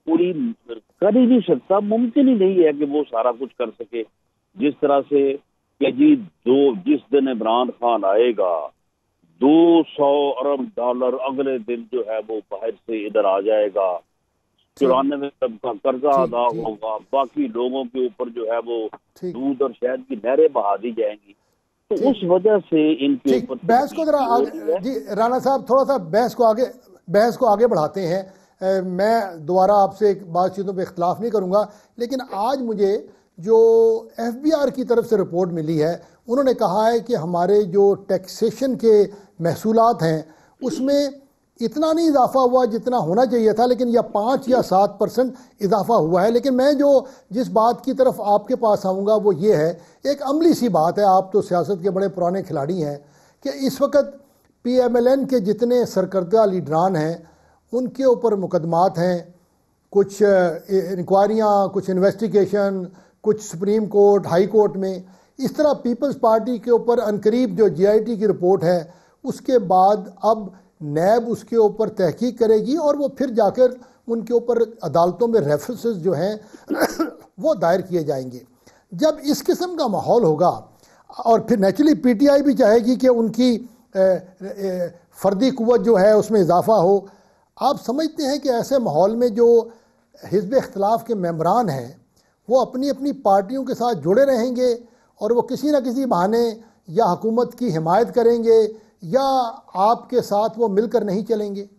کوئی کر ہی نہیں سکتا، ممکن ہی نہیں ہے کہ وہ سارا کچھ کر سکے. جس طرح سے کہ جی دو جس دن عمران خان آئے گا دو سو ارب ڈالر اگلے دن جو ہے وہ باہر سے ادھر آ جائے گا، چورانوے ارب کا قرضہ ادا ہوگا، باقی لوگوں کے اوپر جو ہے وہ دودھ اور شہد کی نہریں بہا دی جائیں گی. تو اس وجہ سے ان کے اوپر بحث کو ذرا آگے جی رانا صاحب تھوڑا سا بحث کو آگے بحث کو آگے بڑھاتے ہیں. میں دوبارہ آپ سے بات چیزوں پہ اختلاف نہیں کروں گا، لیکن آج مجھے جو ایف بی آر کی طرف سے رپورٹ ملی ہے انہوں نے کہا ہے کہ ہمارے جو ٹیکسیشن کے محصولات ہیں اس میں اتنا نہیں اضافہ ہوا جتنا ہونا چاہیے تھا، لیکن یا پانچ یا سات پرسنٹ اضافہ ہوا ہے. لیکن میں جو جس بات کی طرف آپ کے پاس آؤں گا وہ یہ ہے، ایک عملی سی بات ہے، آپ تو سیاست کے بڑے پرانے کھلاڑی ہیں، کہ اس وقت پی ایم ایل این کے جتنے سرکردہ لیڈران ہیں ان کے اوپر مقدمات ہیں، کچھ انکوائریاں، کچھ انویسٹیگیشن، کچھ سپریم کورٹ، ہائی کورٹ میں. اس طرح پیپلز پارٹی کے اوپر عنقریب جو جی آئی ٹی کی رپورٹ ہے اس کے بعد اب نیب اس کے اوپر تحقیق کرے گی اور وہ پھر جا کر ان کے اوپر عدالتوں میں ریفرنسز جو ہیں وہ دائر کیے جائیں گے. جب اس قسم کا ماحول ہوگا اور پھر نیچرلی پی ٹی آئی بھی چاہے گی کہ ان کی فردی قوت جو ہے اس میں اضافہ ہو. آپ سمجھتے ہیں کہ ایسے ماحول میں جو حزب اختلاف کے ممبران ہیں وہ اپنی اپنی پارٹیوں کے ساتھ جڑے رہیں گے اور وہ کسی نہ کسی بہانے یا حکومت کی حمایت کریں گے یا آپ کے ساتھ وہ مل کر نہیں چلیں گے؟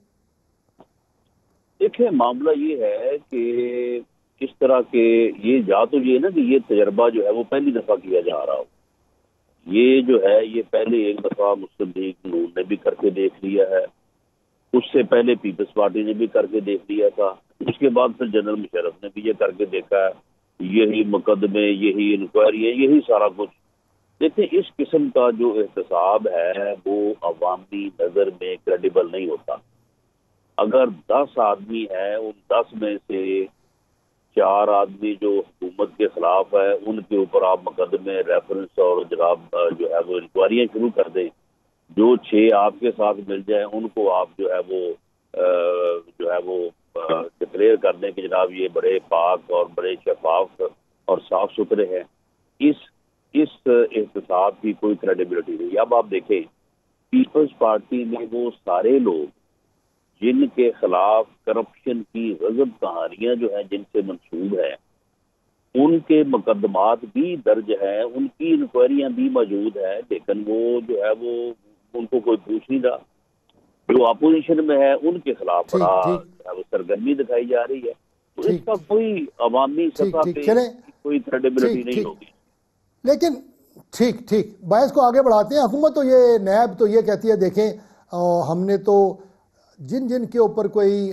دیکھیں معاملہ یہ ہے کہ اس طرح کے یہ جا تو یہ نا کہ یہ تجربہ جو ہے وہ پہلی دفعہ کیا جا رہا ہو. یہ جو ہے یہ پہلے ایک دفعہ مسلم لیگ نون نے بھی کر کے دیکھ لیا ہے، اس سے پہلے پیپلز پارٹی نے بھی کر کے دیکھ لیا تھا، اس کے بعد پھر جنرل مشرف نے بھی یہ کر کے دیکھا ہے. یہی مقدمے، یہی انکوائری، یہی سارا کچھ. دیکھیں اس قسم کا جو احتساب ہے وہ عوامی نظر میں کریڈیبل نہیں ہوتا. اگر دس آدمی ہیں ان دس میں سے چار آدمی جو حکومت کے خلاف ہے ان کے اوپر آپ مقدمے، ریفرنس اور جناب جو ہے وہ انکوائریاں شروع کر دیں، جو چھ آپ کے ساتھ مل جائیں ان کو آپ جو ہے وہ جو ہے وہ ڈکلیئر کر دیں کہ جناب یہ بڑے پاک اور بڑے شفاف اور صاف ستھرے ہیں. اس اس احتساب کی کوئی کریڈیبلٹی نہیں. اب آپ دیکھیں پیپلز پارٹی میں وہ سارے لوگ جن کے خلاف کرپشن کی غضب کہانیاں جو ہیں جن سے منسوب ہیں ان کے مقدمات بھی درج ہیں، ان کی انکوائریاں بھی موجود ہیں، لیکن وہ جو ہے وہ ان کو کوئی پوچھ نہیں رہا. جو اپوزیشن میں ہے ان کے خلاف بڑا وہ سرگرمی دکھائی جا رہی ہے. تو اس کا کوئی عوامی سطح پہ کوئی کریڈیبلٹی نہیں ہوگی. لیکن ٹھیک ٹھیک بحث کو آگے بڑھاتے ہیں. حکومت تو یہ نیب تو یہ کہتی ہے دیکھیں ہم نے تو جن جن کے اوپر کوئی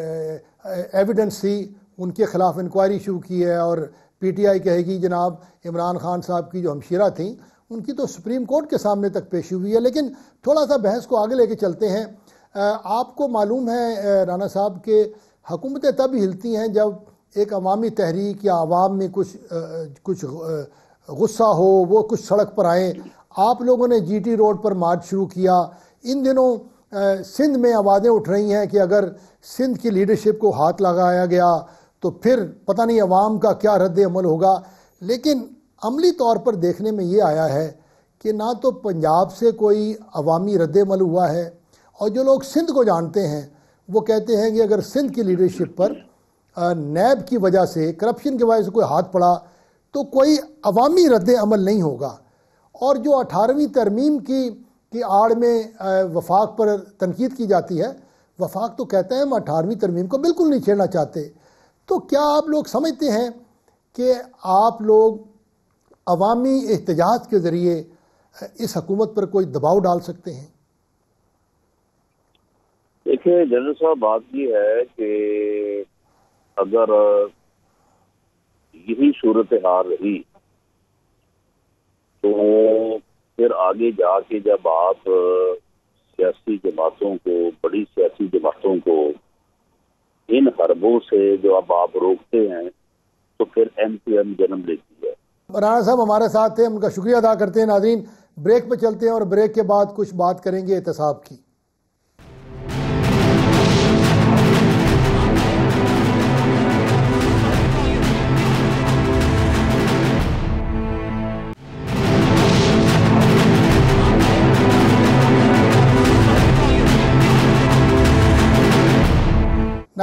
ایویڈنس تھی ان کے خلاف انکوائری شروع کی ہے، اور پی ٹی آئی کہے گی جناب عمران خان صاحب کی جو ہمشیرہ تھیں ان کی تو سپریم کورٹ کے سامنے تک پیشی ہوئی ہے. لیکن تھوڑا سا بحث کو آگے لے کے چلتے ہیں. آپ کو معلوم ہے رانا صاحب کہ حکومتیں تب ہلتی ہیں جب ایک عوامی تحریک یا عوام میں کچھ کچھ غصہ ہو، وہ کچھ سڑک پر آئیں. آپ لوگوں نے جی ٹی روڈ پر مارچ شروع کیا. ان دنوں سندھ میں آوازیں اٹھ رہی ہیں کہ اگر سندھ کی لیڈرشپ کو ہاتھ لگایا گیا تو پھر پتہ نہیں عوام کا کیا رد عمل ہوگا. لیکن عملی طور پر دیکھنے میں یہ آیا ہے کہ نہ تو پنجاب سے کوئی عوامی رد عمل ہوا ہے، اور جو لوگ سندھ کو جانتے ہیں وہ کہتے ہیں کہ اگر سندھ کی لیڈرشپ پر نیب کی وجہ سے، کرپشن کی وجہ سے کوئی ہاتھ پڑا تو کوئی عوامی رد عمل نہیں ہوگا. اور جو اٹھارہویں ترمیم کی کی آڑ میں وفاق پر تنقید کی جاتی ہے، وفاق تو کہتا ہے ہم اٹھارہویں ترمیم کو بالکل نہیں چھیڑنا چاہتے. تو کیا آپ لوگ سمجھتے ہیں کہ آپ لوگ عوامی احتجاج کے ذریعے اس حکومت پر کوئی دباؤ ڈال سکتے ہیں؟ دیکھیں جنرل صاحب بات یہ ہے کہ اگر یہی صورتحال رہی تو پھر آگے جا کے جب آپ سیاسی جماعتوں کو، بڑی سیاسی جماعتوں کو ان حربوں سے جو اب آپ روکتے ہیں تو پھر ایم پی ایم جنم لیتی ہے. رانا صاحب ہمارے ساتھ تھے، ان کا شکریہ ادا کرتے ہیں. ناظرین بریک پہ چلتے ہیں اور بریک کے بعد کچھ بات کریں گے احتساب کی.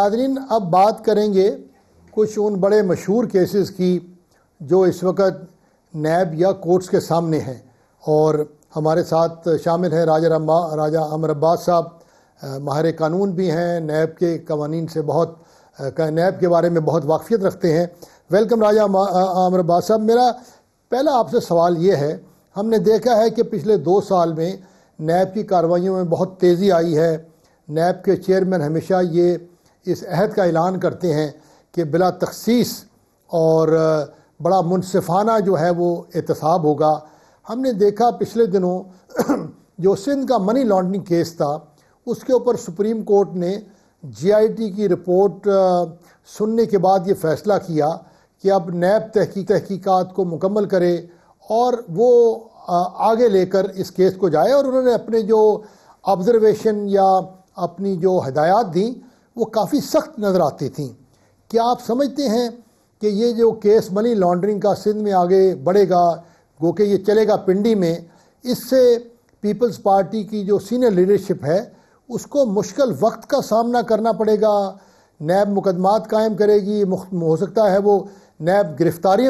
ناظرین اب بات کریں گے کچھ ان بڑے مشہور کیسز کی جو اس وقت نیب یا کورٹس کے سامنے ہیں، اور ہمارے ساتھ شامل ہیں راجہ رما راجہ عامر عباس صاحب، ماہر قانون بھی ہیں، نیب کے قوانین سے بہت نیب کے بارے میں بہت واقفیت رکھتے ہیں۔ ویلکم راجہ عامر عباس صاحب۔ میرا پہلا آپ سے سوال یہ ہے، ہم نے دیکھا ہے کہ پچھلے دو سال میں نیب کی کارروائیوں میں بہت تیزی آئی ہے۔ نیب کے چیئرمین ہمیشہ یہ اس عہد کا اعلان کرتے ہیں کہ بلا تخصیص اور بڑا منصفانہ جو ہے وہ احتساب ہوگا۔ ہم نے دیکھا پچھلے دنوں جو سندھ کا منی لانڈرنگ کیس تھا، اس کے اوپر سپریم کورٹ نے جی آئی ٹی کی رپورٹ سننے کے بعد یہ فیصلہ کیا کہ اب نیب تحقیق تحقیقات کو مکمل کرے اور وہ آگے لے کر اس کیس کو جائے، اور انہوں نے اپنے جو آبزرویشن یا اپنی جو ہدایات دیں وہ کافی سخت نظر آتی تھیں۔ کیا آپ سمجھتے ہیں کہ یہ جو کیس منی لانڈرنگ کا سندھ میں آگے بڑھے گا، گو کہ یہ چلے گا پنڈی میں، اس سے پیپلز پارٹی کی جو سینئر لیڈرشپ ہے اس کو مشکل وقت کا سامنا کرنا پڑے گا؟ نیب مقدمات قائم کرے گی، ہو سکتا ہے وہ نیب گرفتاریوں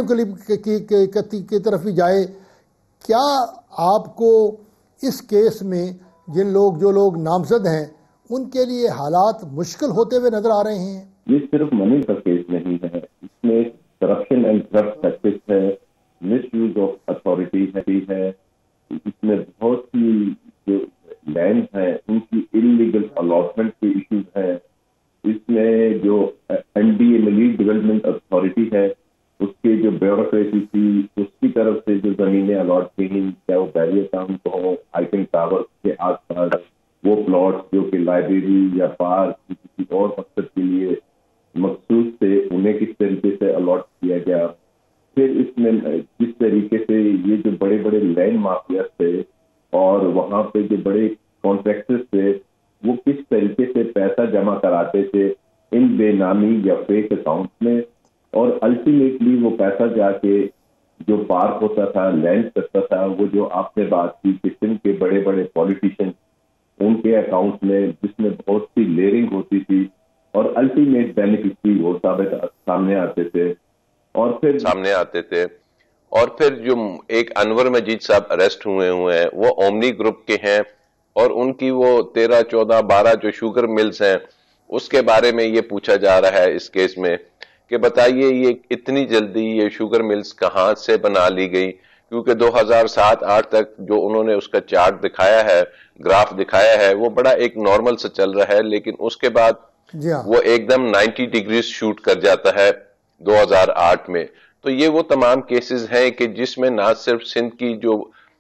کی طرف بھی جائے۔ کیا آپ کو اس کیس میں جن لوگ جو لوگ نامزد ہیں ان کے لیے حالات مشکل ہوتے ہوئے نظر آ رہے ہیں؟ یہ صرف منی کا کیس نہیں ہے، اس میں کرپشن اینڈ کرپٹ پریکٹس ہے، مس یوز آف اتھارٹی ہے، اس میں بہت سی جو لینڈ ہیں ان کی انلیگل الاٹمنٹ کے ایشوز ہیں، اس میں جو N D A Malir development authority ہے اس کی جو بیوروکریسی تھی اس کی طرف سے جو زمینیں الاٹ کی ہیں، چاہے وہ بیریئر ٹاؤن کو ہو، آئیکن ٹاور کے آس پاس وہ پلاٹس جو کہ لائبریری یا پارک کسی اور مقصد کے لیے مخصوص تھے انہیں کس طریقے سے الاٹ کیا گیا۔ پھر اس میں کس طریقے سے یہ جو بڑے بڑے لینڈ مافیاز تھے اور وہاں پہ جو بڑے کانٹریکٹرز تھے وہ کس طریقے سے پیسہ جمع کراتے تھے ان بے نامی یا فیک اکاؤنٹس میں، اور الٹیمیٹلی وہ پیسہ جا کے جو پارک ہوتا تھا، لینڈ کرتا تھا، وہ جو آپ نے بات کی کسم کے بڑے بڑے پولیٹیشین ان کے اکاؤنٹ میں، جس میں بہت سی لیئرنگ ہوتی تھی اور الٹیمیٹ بینیفیشری وہ ثابت سامنے آتے تھے اور پھر سامنے آتے تھے اور پھر جو ایک انور مجید صاحب اریسٹ ہوئے ہوئے ہیں وہ اومنی گروپ کے ہیں، اور ان کی وہ تیرہ چودہ بارہ جو شوگر ملز ہیں اس کے بارے میں یہ پوچھا جا رہا ہے اس کیس میں کہ بتائیے یہ اتنی جلدی یہ شوگر ملز کہاں سے بنا لی گئی، کیونکہ دو ہزار سات آٹھ تک جو انہوں نے اس کا چارٹ دکھایا ہے، گراف دکھایا ہے، وہ بڑا ایک نارمل سے چل رہا ہے، لیکن اس کے بعد وہ ایک دم نائنٹی ڈگریز شوٹ کر جاتا ہے دو ہزار آٹھ میں۔ تو یہ وہ تمام کیسز ہیں کہ جس میں نہ صرف سندھ کی جو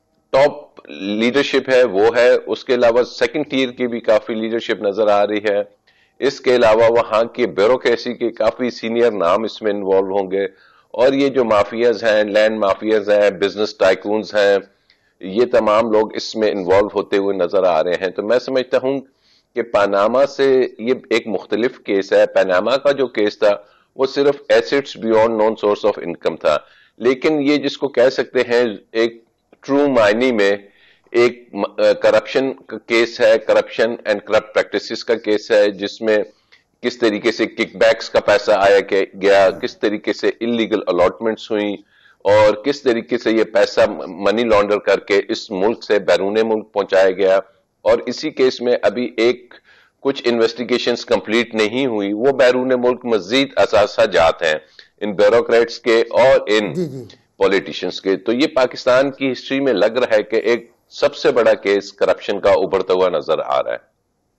ٹاپ لیڈرشپ ہے وہ ہے، اس کے علاوہ سیکنڈ ٹیئر کی بھی کافی لیڈرشپ نظر آ رہی ہے، اس کے علاوہ وہاں کی بیوروکریسی کے کافی سینئر نام اس میں انوالو ہوں گے، اور یہ جو مافیاز ہیں، لینڈ مافیاز ہیں، بزنس ٹائکونز ہیں، یہ تمام لوگ اس میں انوالو ہوتے ہوئے نظر آ رہے ہیں۔ تو میں سمجھتا ہوں کہ پاناما سے یہ ایک مختلف کیس ہے۔ پاناما کا جو کیس تھا وہ صرف assets beyond known source of income تھا، لیکن یہ جس کو کہہ سکتے ہیں ایک ٹرو معنی میں ایک کرپشن کا کیس ہے، کرپشن اینڈ کرپٹ پریکٹسز کا کیس ہے، جس میں کس طریقے سے کک بیکس کا پیسہ آیا گیا، کس طریقے سے انلیگل الاٹمنٹس ہوئیں، اور کس طریقے سے یہ پیسہ منی لانڈر کر کے اس ملک سے بیرون ملک پہنچایا گیا۔ اور اسی کیس میں ابھی ایک کچھ انویسٹیگیشنز کمپلیٹ نہیں ہوئی، وہ بیرون ملک مزید اثاثہ جات ہیں ان بیوروکریٹس کے اور ان پولیٹیشنز کے۔ تو یہ پاکستان کی ہسٹری میں لگ رہا ہے کہ ایک سب سے بڑا کیس کرپشن کا ابھرتا ہوا نظر آ رہا ہے۔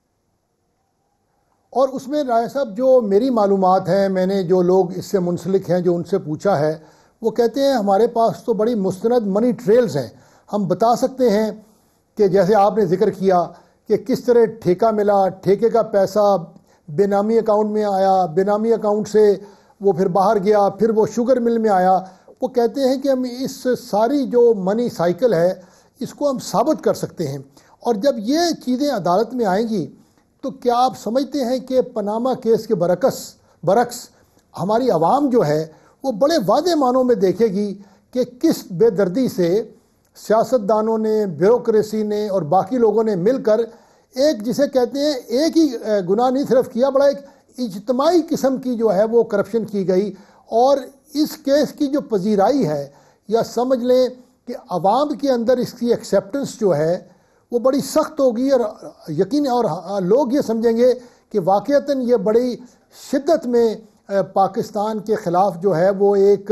اور اس میں رائے صاحب جو میری معلومات ہیں، میں نے جو لوگ اس سے منسلک ہیں جو ان سے پوچھا ہے، وہ کہتے ہیں ہمارے پاس تو بڑی مستند منی ٹریلز ہیں، ہم بتا سکتے ہیں کہ جیسے آپ نے ذکر کیا کہ کس طرح ٹھیکہ ملا، ٹھیکے کا پیسہ بے نامی اکاؤنٹ میں آیا، بے نامی اکاؤنٹ سے وہ پھر باہر گیا، پھر وہ شوگر مل میں آیا۔ وہ کہتے ہیں کہ ہم اس ساری جو منی سائیکل ہے اس کو ہم ثابت کر سکتے ہیں، اور جب یہ چیزیں عدالت میں آئیں گی تو کیا آپ سمجھتے ہیں کہ پاناما کیس کے برعکس برعکس ہماری عوام جو ہے وہ بڑے واضح معنوں میں دیکھے گی کہ کس بے دردی سے سیاستدانوں نے، بیوروکریسی نے اور باقی لوگوں نے مل کر ایک جسے کہتے ہیں ایک ہی گناہ نہیں صرف کیا، بڑا ایک اجتماعی قسم کی جو ہے وہ کرپشن کی گئی، اور اس کیس کی جو پذیرائی ہے یا سمجھ لیں کہ عوام کے اندر اس کی ایکسیپٹنس جو ہے وہ بڑی سخت ہوگی، اور یقین اور لوگ یہ سمجھیں گے کہ واقعتاً یہ بڑی شدت میں پاکستان کے خلاف جو ہے وہ ایک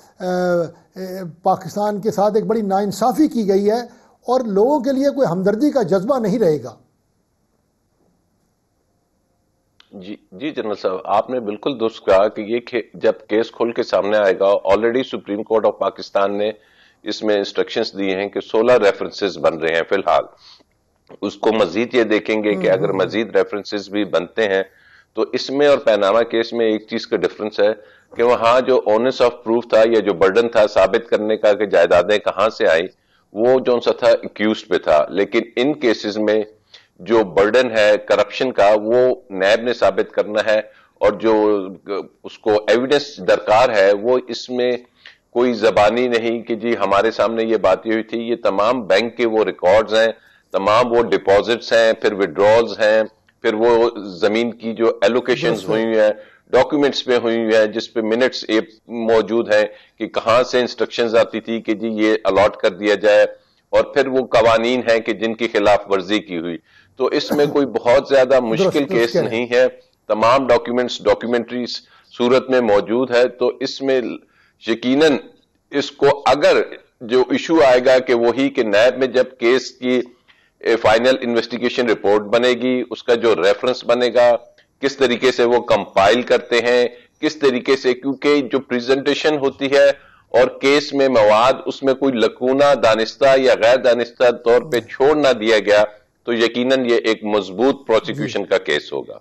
پاکستان کے ساتھ ایک بڑی ناانصافی کی گئی ہے، اور لوگوں کے لیے کوئی ہمدردی کا جذبہ نہیں رہے گا۔ جی جی جنرل صاحب، آپ نے بالکل درست کہا کہ یہ جب کیس کھول کے سامنے آئے گا، already supreme court of Pakistan نے اس میں انسٹرکشنز دی ہیں کہ سولہ ریفرنسز بن رہے ہیں فی الحال، اس کو مزید یہ دیکھیں گے کہ اگر مزید ریفرنسز بھی بنتے ہیں تو اس میں اور پیناما کیس میں ایک چیز کا ڈفرنس ہے کہ وہاں جو اونس آف پروف تھا یا جو برڈن تھا ثابت کرنے کا کہ جائیدادیں کہاں سے آئیں، وہ جو سا تھا ایکیوزڈ پہ تھا، لیکن ان کیسز میں جو برڈن ہے کرپشن کا وہ نیب نے ثابت کرنا ہے، اور جو اس کو ایویڈنس درکار ہے وہ اس میں کوئی زبانی نہیں کہ جی ہمارے سامنے یہ بات ہوئی تھی، یہ تمام بینک کے وہ ریکارڈز ہیں، تمام وہ ڈپازٹس ہیں، پھر وڈرالز ہیں، پھر وہ زمین کی جو ایلوکیشنز ہوئی ہیں ڈاکیومنٹس پہ ہوئی ہیں جس پہ منٹس موجود ہیں کہ کہاں سے انسٹرکشنز آتی تھی کہ جی یہ الاٹ کر دیا جائے، اور پھر وہ قوانین ہیں کہ جن کی خلاف ورزی کی ہوئی۔ تو اس میں کوئی بہت زیادہ مشکل کیس نہیں ہے، تمام ڈاکیومنٹس ڈاکیومنٹریز صورت میں موجود ہے، تو اس میں یقیناً اس کو اگر جو ایشو آئے گا کہ وہی کہ نیب میں جب کیس کی فائنل انویسٹیگیشن رپورٹ بنے گی، اس کا جو ریفرنس بنے گا، کس طریقے سے وہ کمپائل کرتے ہیں، کس طریقے سے، کیونکہ جو پریزنٹیشن ہوتی ہے اور کیس میں مواد اس میں کوئی لکونہ دانستہ یا غیر دانستہ طور پہ چھوڑ نہ دیا گیا تو یقیناً یہ ایک مضبوط پروسیکیوشن کا کیس ہوگا۔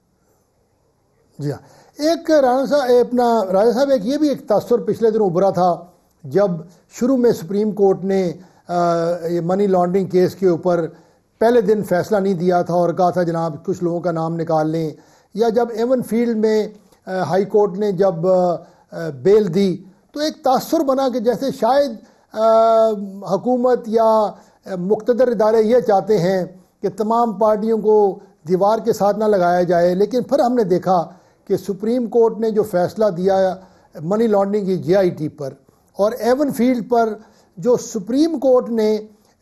جی ہاں، ایک رانا صاحب اپنا راجہ صاحب ایک یہ بھی ایک تاثر پچھلے دن ابھرا تھا جب شروع میں سپریم کورٹ نے منی لانڈرنگ کیس کے اوپر پہلے دن فیصلہ نہیں دیا تھا اور کہا تھا جناب کچھ لوگوں کا نام نکال لیں، یا جب ایون فیلڈ میں ہائی کورٹ نے جب بیل دی تو ایک تاثر بنا کہ جیسے شاید حکومت یا مقتدر ادارے یہ چاہتے ہیں کہ تمام پارٹیوں کو دیوار کے ساتھ نہ لگایا جائے، لیکن پھر ہم نے دیکھا کہ سپریم کورٹ نے جو فیصلہ دیا منی لانڈرنگ کی جے آئی ٹی پر اور ایون فیلڈ پر، جو سپریم کورٹ نے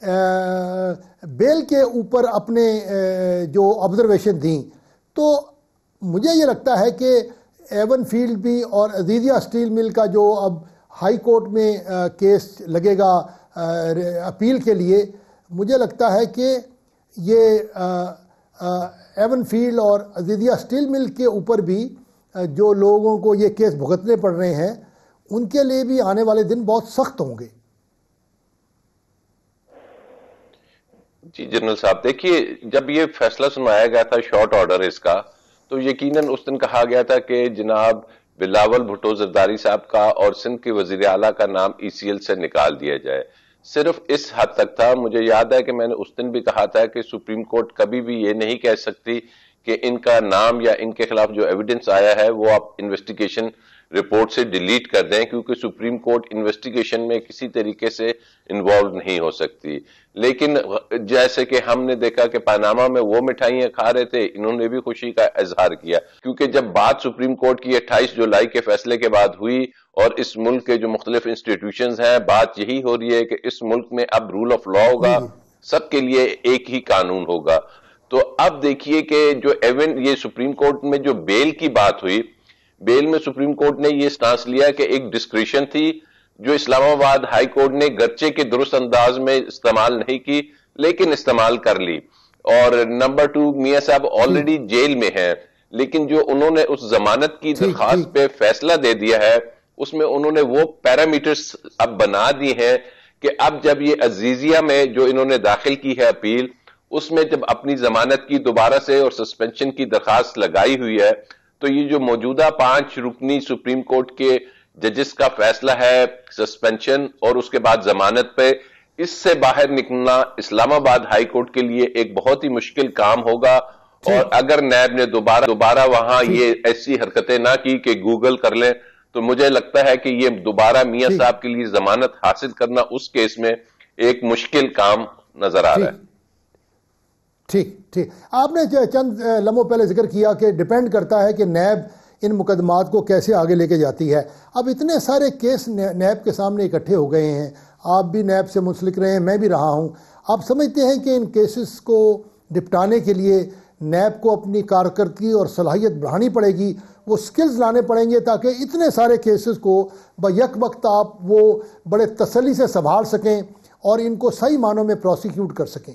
بیل کے اوپر اپنے جو آبزرویشن دیں، تو مجھے یہ لگتا ہے کہ ایون فیلڈ بھی اور عزیزیہ اسٹیل مل کا جو اب ہائی کورٹ میں کیس لگے گا اپیل کے لیے، مجھے لگتا ہے کہ یہ ایون فیلڈ اور عزیزیہ اسٹیل مل کے اوپر بھی جو لوگوں کو یہ کیس بھگتنے پڑ رہے ہیں ان کے لیے بھی آنے والے دن بہت سخت ہوں گے۔ جی جنرل صاحب، دیکھیے جب یہ فیصلہ سنایا گیا تھا شارٹ آرڈر اس کا، تو یقیناً اس دن کہا گیا تھا کہ جناب بلاول بھٹو زرداری صاحب کا اور سندھ کے وزیر اعلیٰ کا نام ای سی ایل سے نکال دیا جائے۔ صرف اس حد تک تھا، مجھے یاد ہے کہ میں نے اس دن بھی کہا تھا کہ سپریم کورٹ کبھی بھی یہ نہیں کہہ سکتی کہ ان کا نام یا ان کے خلاف جو ایویڈنس آیا ہے وہ آپ انویسٹیگیشن رپورٹ سے ڈیلیٹ کر دیں، کیونکہ سپریم کورٹ انویسٹیگیشن میں کسی طریقے سے انوالو نہیں ہو سکتی۔ لیکن جیسے کہ ہم نے دیکھا کہ پاناما میں وہ مٹھائیاں کھا رہے تھے، انہوں نے بھی خوشی کا اظہار کیا، کیونکہ جب بات سپریم کورٹ کی اٹھائیس جولائی کے فیصلے کے بعد ہوئی اور اس ملک کے جو مختلف انسٹیٹیوشنز ہیں، بات یہی ہو رہی ہے کہ اس ملک میں اب رول آف لا ہوگا، سب کے لیے ایک ہی قانون ہوگا۔ تو اب دیکھیے کہ جو ایون یہ سپریم کورٹ میں جو بیل کی بات ہوئی، بیل میں سپریم کورٹ نے یہ سٹانس لیا کہ ایک ڈسکریشن تھی جو اسلام آباد ہائی کورٹ نے گرچہ کے درست انداز میں استعمال نہیں کی لیکن استعمال کر لی۔ اور نمبر ٹو، میاں صاحب آلریڈی جیل میں ہیں، لیکن جو انہوں نے اس ضمانت کی درخواست پہ فیصلہ دے دیا ہے اس میں انہوں نے وہ پیرامیٹرز اب بنا دی ہیں کہ اب جب یہ عزیزیہ میں جو انہوں نے داخل کی ہے اپیل، اس میں جب اپنی ضمانت کی دوبارہ سے اور سسپینشن کی درخواست لگائی ہوئی ہے، تو یہ جو موجودہ پانچ رکنی سپریم کورٹ کے ججز کا فیصلہ ہے سسپینشن اور اس کے بعد ضمانت پہ، اس سے باہر نکلنا اسلام آباد ہائی کورٹ کے لیے ایک بہت ہی مشکل کام ہوگا۔ اور اگر نیب نے دوبارہ دوبارہ وہاں یہ ایسی حرکتیں نہ کی کہ گوگل کر لیں، تو مجھے لگتا ہے کہ یہ دوبارہ میاں صاحب کے لیے ضمانت حاصل کرنا اس کیس میں ایک مشکل کام نظر آ رہا ہے۔ ٹھیک ٹھیک آپ نے چند لمحوں پہلے ذکر کیا کہ ڈیپینڈ کرتا ہے کہ نیب ان مقدمات کو کیسے آگے لے کے جاتی ہے. اب اتنے سارے کیس نیب کے سامنے اکٹھے ہو گئے ہیں, آپ بھی نیب سے منسلک رہے ہیں, میں بھی رہا ہوں. آپ سمجھتے ہیں کہ ان کیسز کو نپٹانے کے لیے نیب کو اپنی کارکردگی اور صلاحیت بڑھانی پڑے گی, وہ سکلز لانے پڑیں گے تاکہ اتنے سارے کیسز کو بیک وقت آپ وہ بڑے تسلی سے سنبھال سکیں اور ان کو صحیح معنوں میں پروسیکیوٹ کر سکیں؟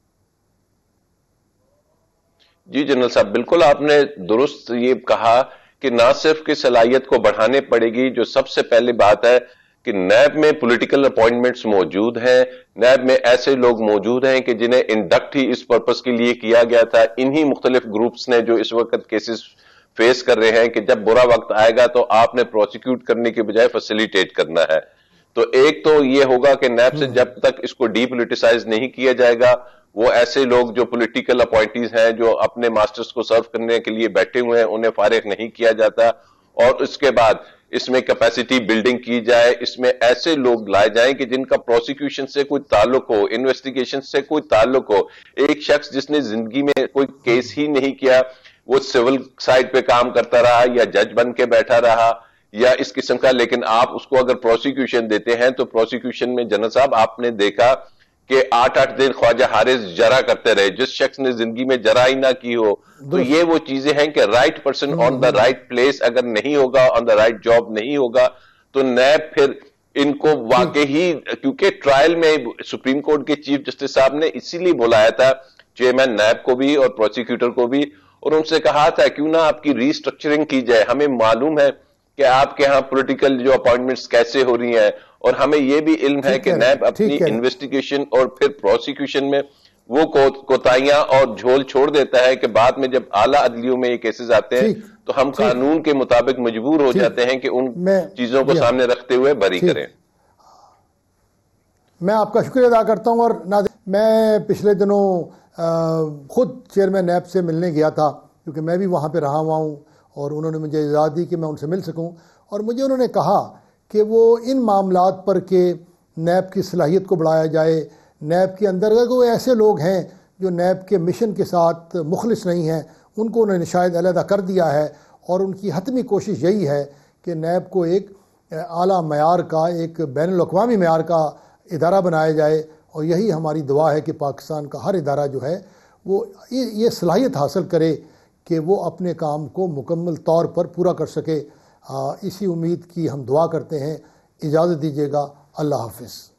جی جنرل صاحب, بالکل آپ نے درست یہ کہا کہ نہ صرف کی صلاحیت کو بڑھانے پڑے گی, جو سب سے پہلی بات ہے کہ نیب میں پولیٹیکل اپوائنٹمنٹس موجود ہیں, نیب میں ایسے لوگ موجود ہیں کہ جنہیں انڈکٹ ہی اس پرپس کے لیے کیا گیا تھا. انہی مختلف گروپس نے جو اس وقت کیسز فیس کر رہے ہیں کہ جب برا وقت آئے گا تو آپ نے پروسیکیوٹ کرنے کے بجائے فیسیلیٹیٹ کرنا ہے. تو ایک تو یہ ہوگا کہ نیب سے جب تک اس کو ڈی پولیٹیسائز نہیں کیا جائے گا, وہ ایسے لوگ جو پولیٹیکل اپوائنٹیز ہیں جو اپنے ماسٹرز کو سرو کرنے کے لیے بیٹھے ہوئے ہیں, انہیں فارغ نہیں کیا جاتا. اور اس کے بعد اس میں کیپیسٹی بلڈنگ کی جائے, اس میں ایسے لوگ لائے جائیں کہ جن کا پروسیکیوشن سے کوئی تعلق ہو, انویسٹیگیشن سے کوئی تعلق ہو. ایک شخص جس نے زندگی میں کوئی کیس ہی نہیں کیا, وہ سول سائٹ پہ کام کرتا رہا یا جج بن کے بیٹھا رہا یا اس قسم کا, لیکن آپ اس کو اگر پروسیکیوشن دیتے ہیں تو پروسیکیوشن میں جنرل صاحب آپ نے دیکھا کہ آٹھ آٹھ دن خواجہ حارث جرا کرتے رہے, جس شخص نے زندگی میں جرا ہی نہ کی ہو. تو یہ وہ چیزیں ہیں کہ right person on the right place اگر نہیں ہوگا, آن دا رائٹ جاب نہیں ہوگا, تو نیب پھر ان کو واقعی, کیونکہ ٹرائل میں سپریم کورٹ کے چیف جسٹس صاحب نے اسی لیے بلایا تھا چیئرمین نیب کو بھی اور پروسیکیوٹر کو بھی, اور ان سے کہا تھا کیوں نہ آپ کی ری اسٹرکچرنگ کی جائے. ہمیں معلوم ہے کہ آپ کے ہاں پولیٹیکل جو اپوائنٹمنٹس کیسے ہو رہی ہیں, اور ہمیں یہ بھی علم ہے کہ نیب اپنی انویسٹیگیشن اور پھر پروسیکیوشن میں وہ کوتاہیاں اور جھول چھوڑ دیتا ہے کہ بعد میں جب اعلیٰ عدلیوں میں یہ کیسز آتے ہیں تو ہم قانون کے مطابق مجبور ہو جاتے ہیں کہ ان چیزوں کو سامنے رکھتے ہوئے بری کریں. میں آپ کا شکریہ ادا کرتا ہوں. اور میں پچھلے دنوں خود چیئرمین نیب سے ملنے گیا تھا, کیونکہ میں بھی وہاں پہ رہا ہوا ہوں, اور انہوں نے مجھے اجازت دی کہ میں ان سے مل سکوں. اور مجھے انہوں نے کہا کہ وہ ان معاملات پر کہ نیب کی صلاحیت کو بڑھایا جائے, نیب کے اندر اگر کوئی ایسے لوگ ہیں جو نیب کے مشن کے ساتھ مخلص نہیں ہیں, ان کو انہوں نے شاید علیحدہ کر دیا ہے, اور ان کی حتمی کوشش یہی ہے کہ نیب کو ایک اعلیٰ معیار کا, ایک بین الاقوامی معیار کا ادارہ بنایا جائے. اور یہی ہماری دعا ہے کہ پاکستان کا ہر ادارہ جو ہے وہ یہ صلاحیت حاصل کرے کہ وہ اپنے کام کو مکمل طور پر پورا کر سکے. اسی امید کی ہم دعا کرتے ہیں. اجازت دیجیے گا. اللہ حافظ.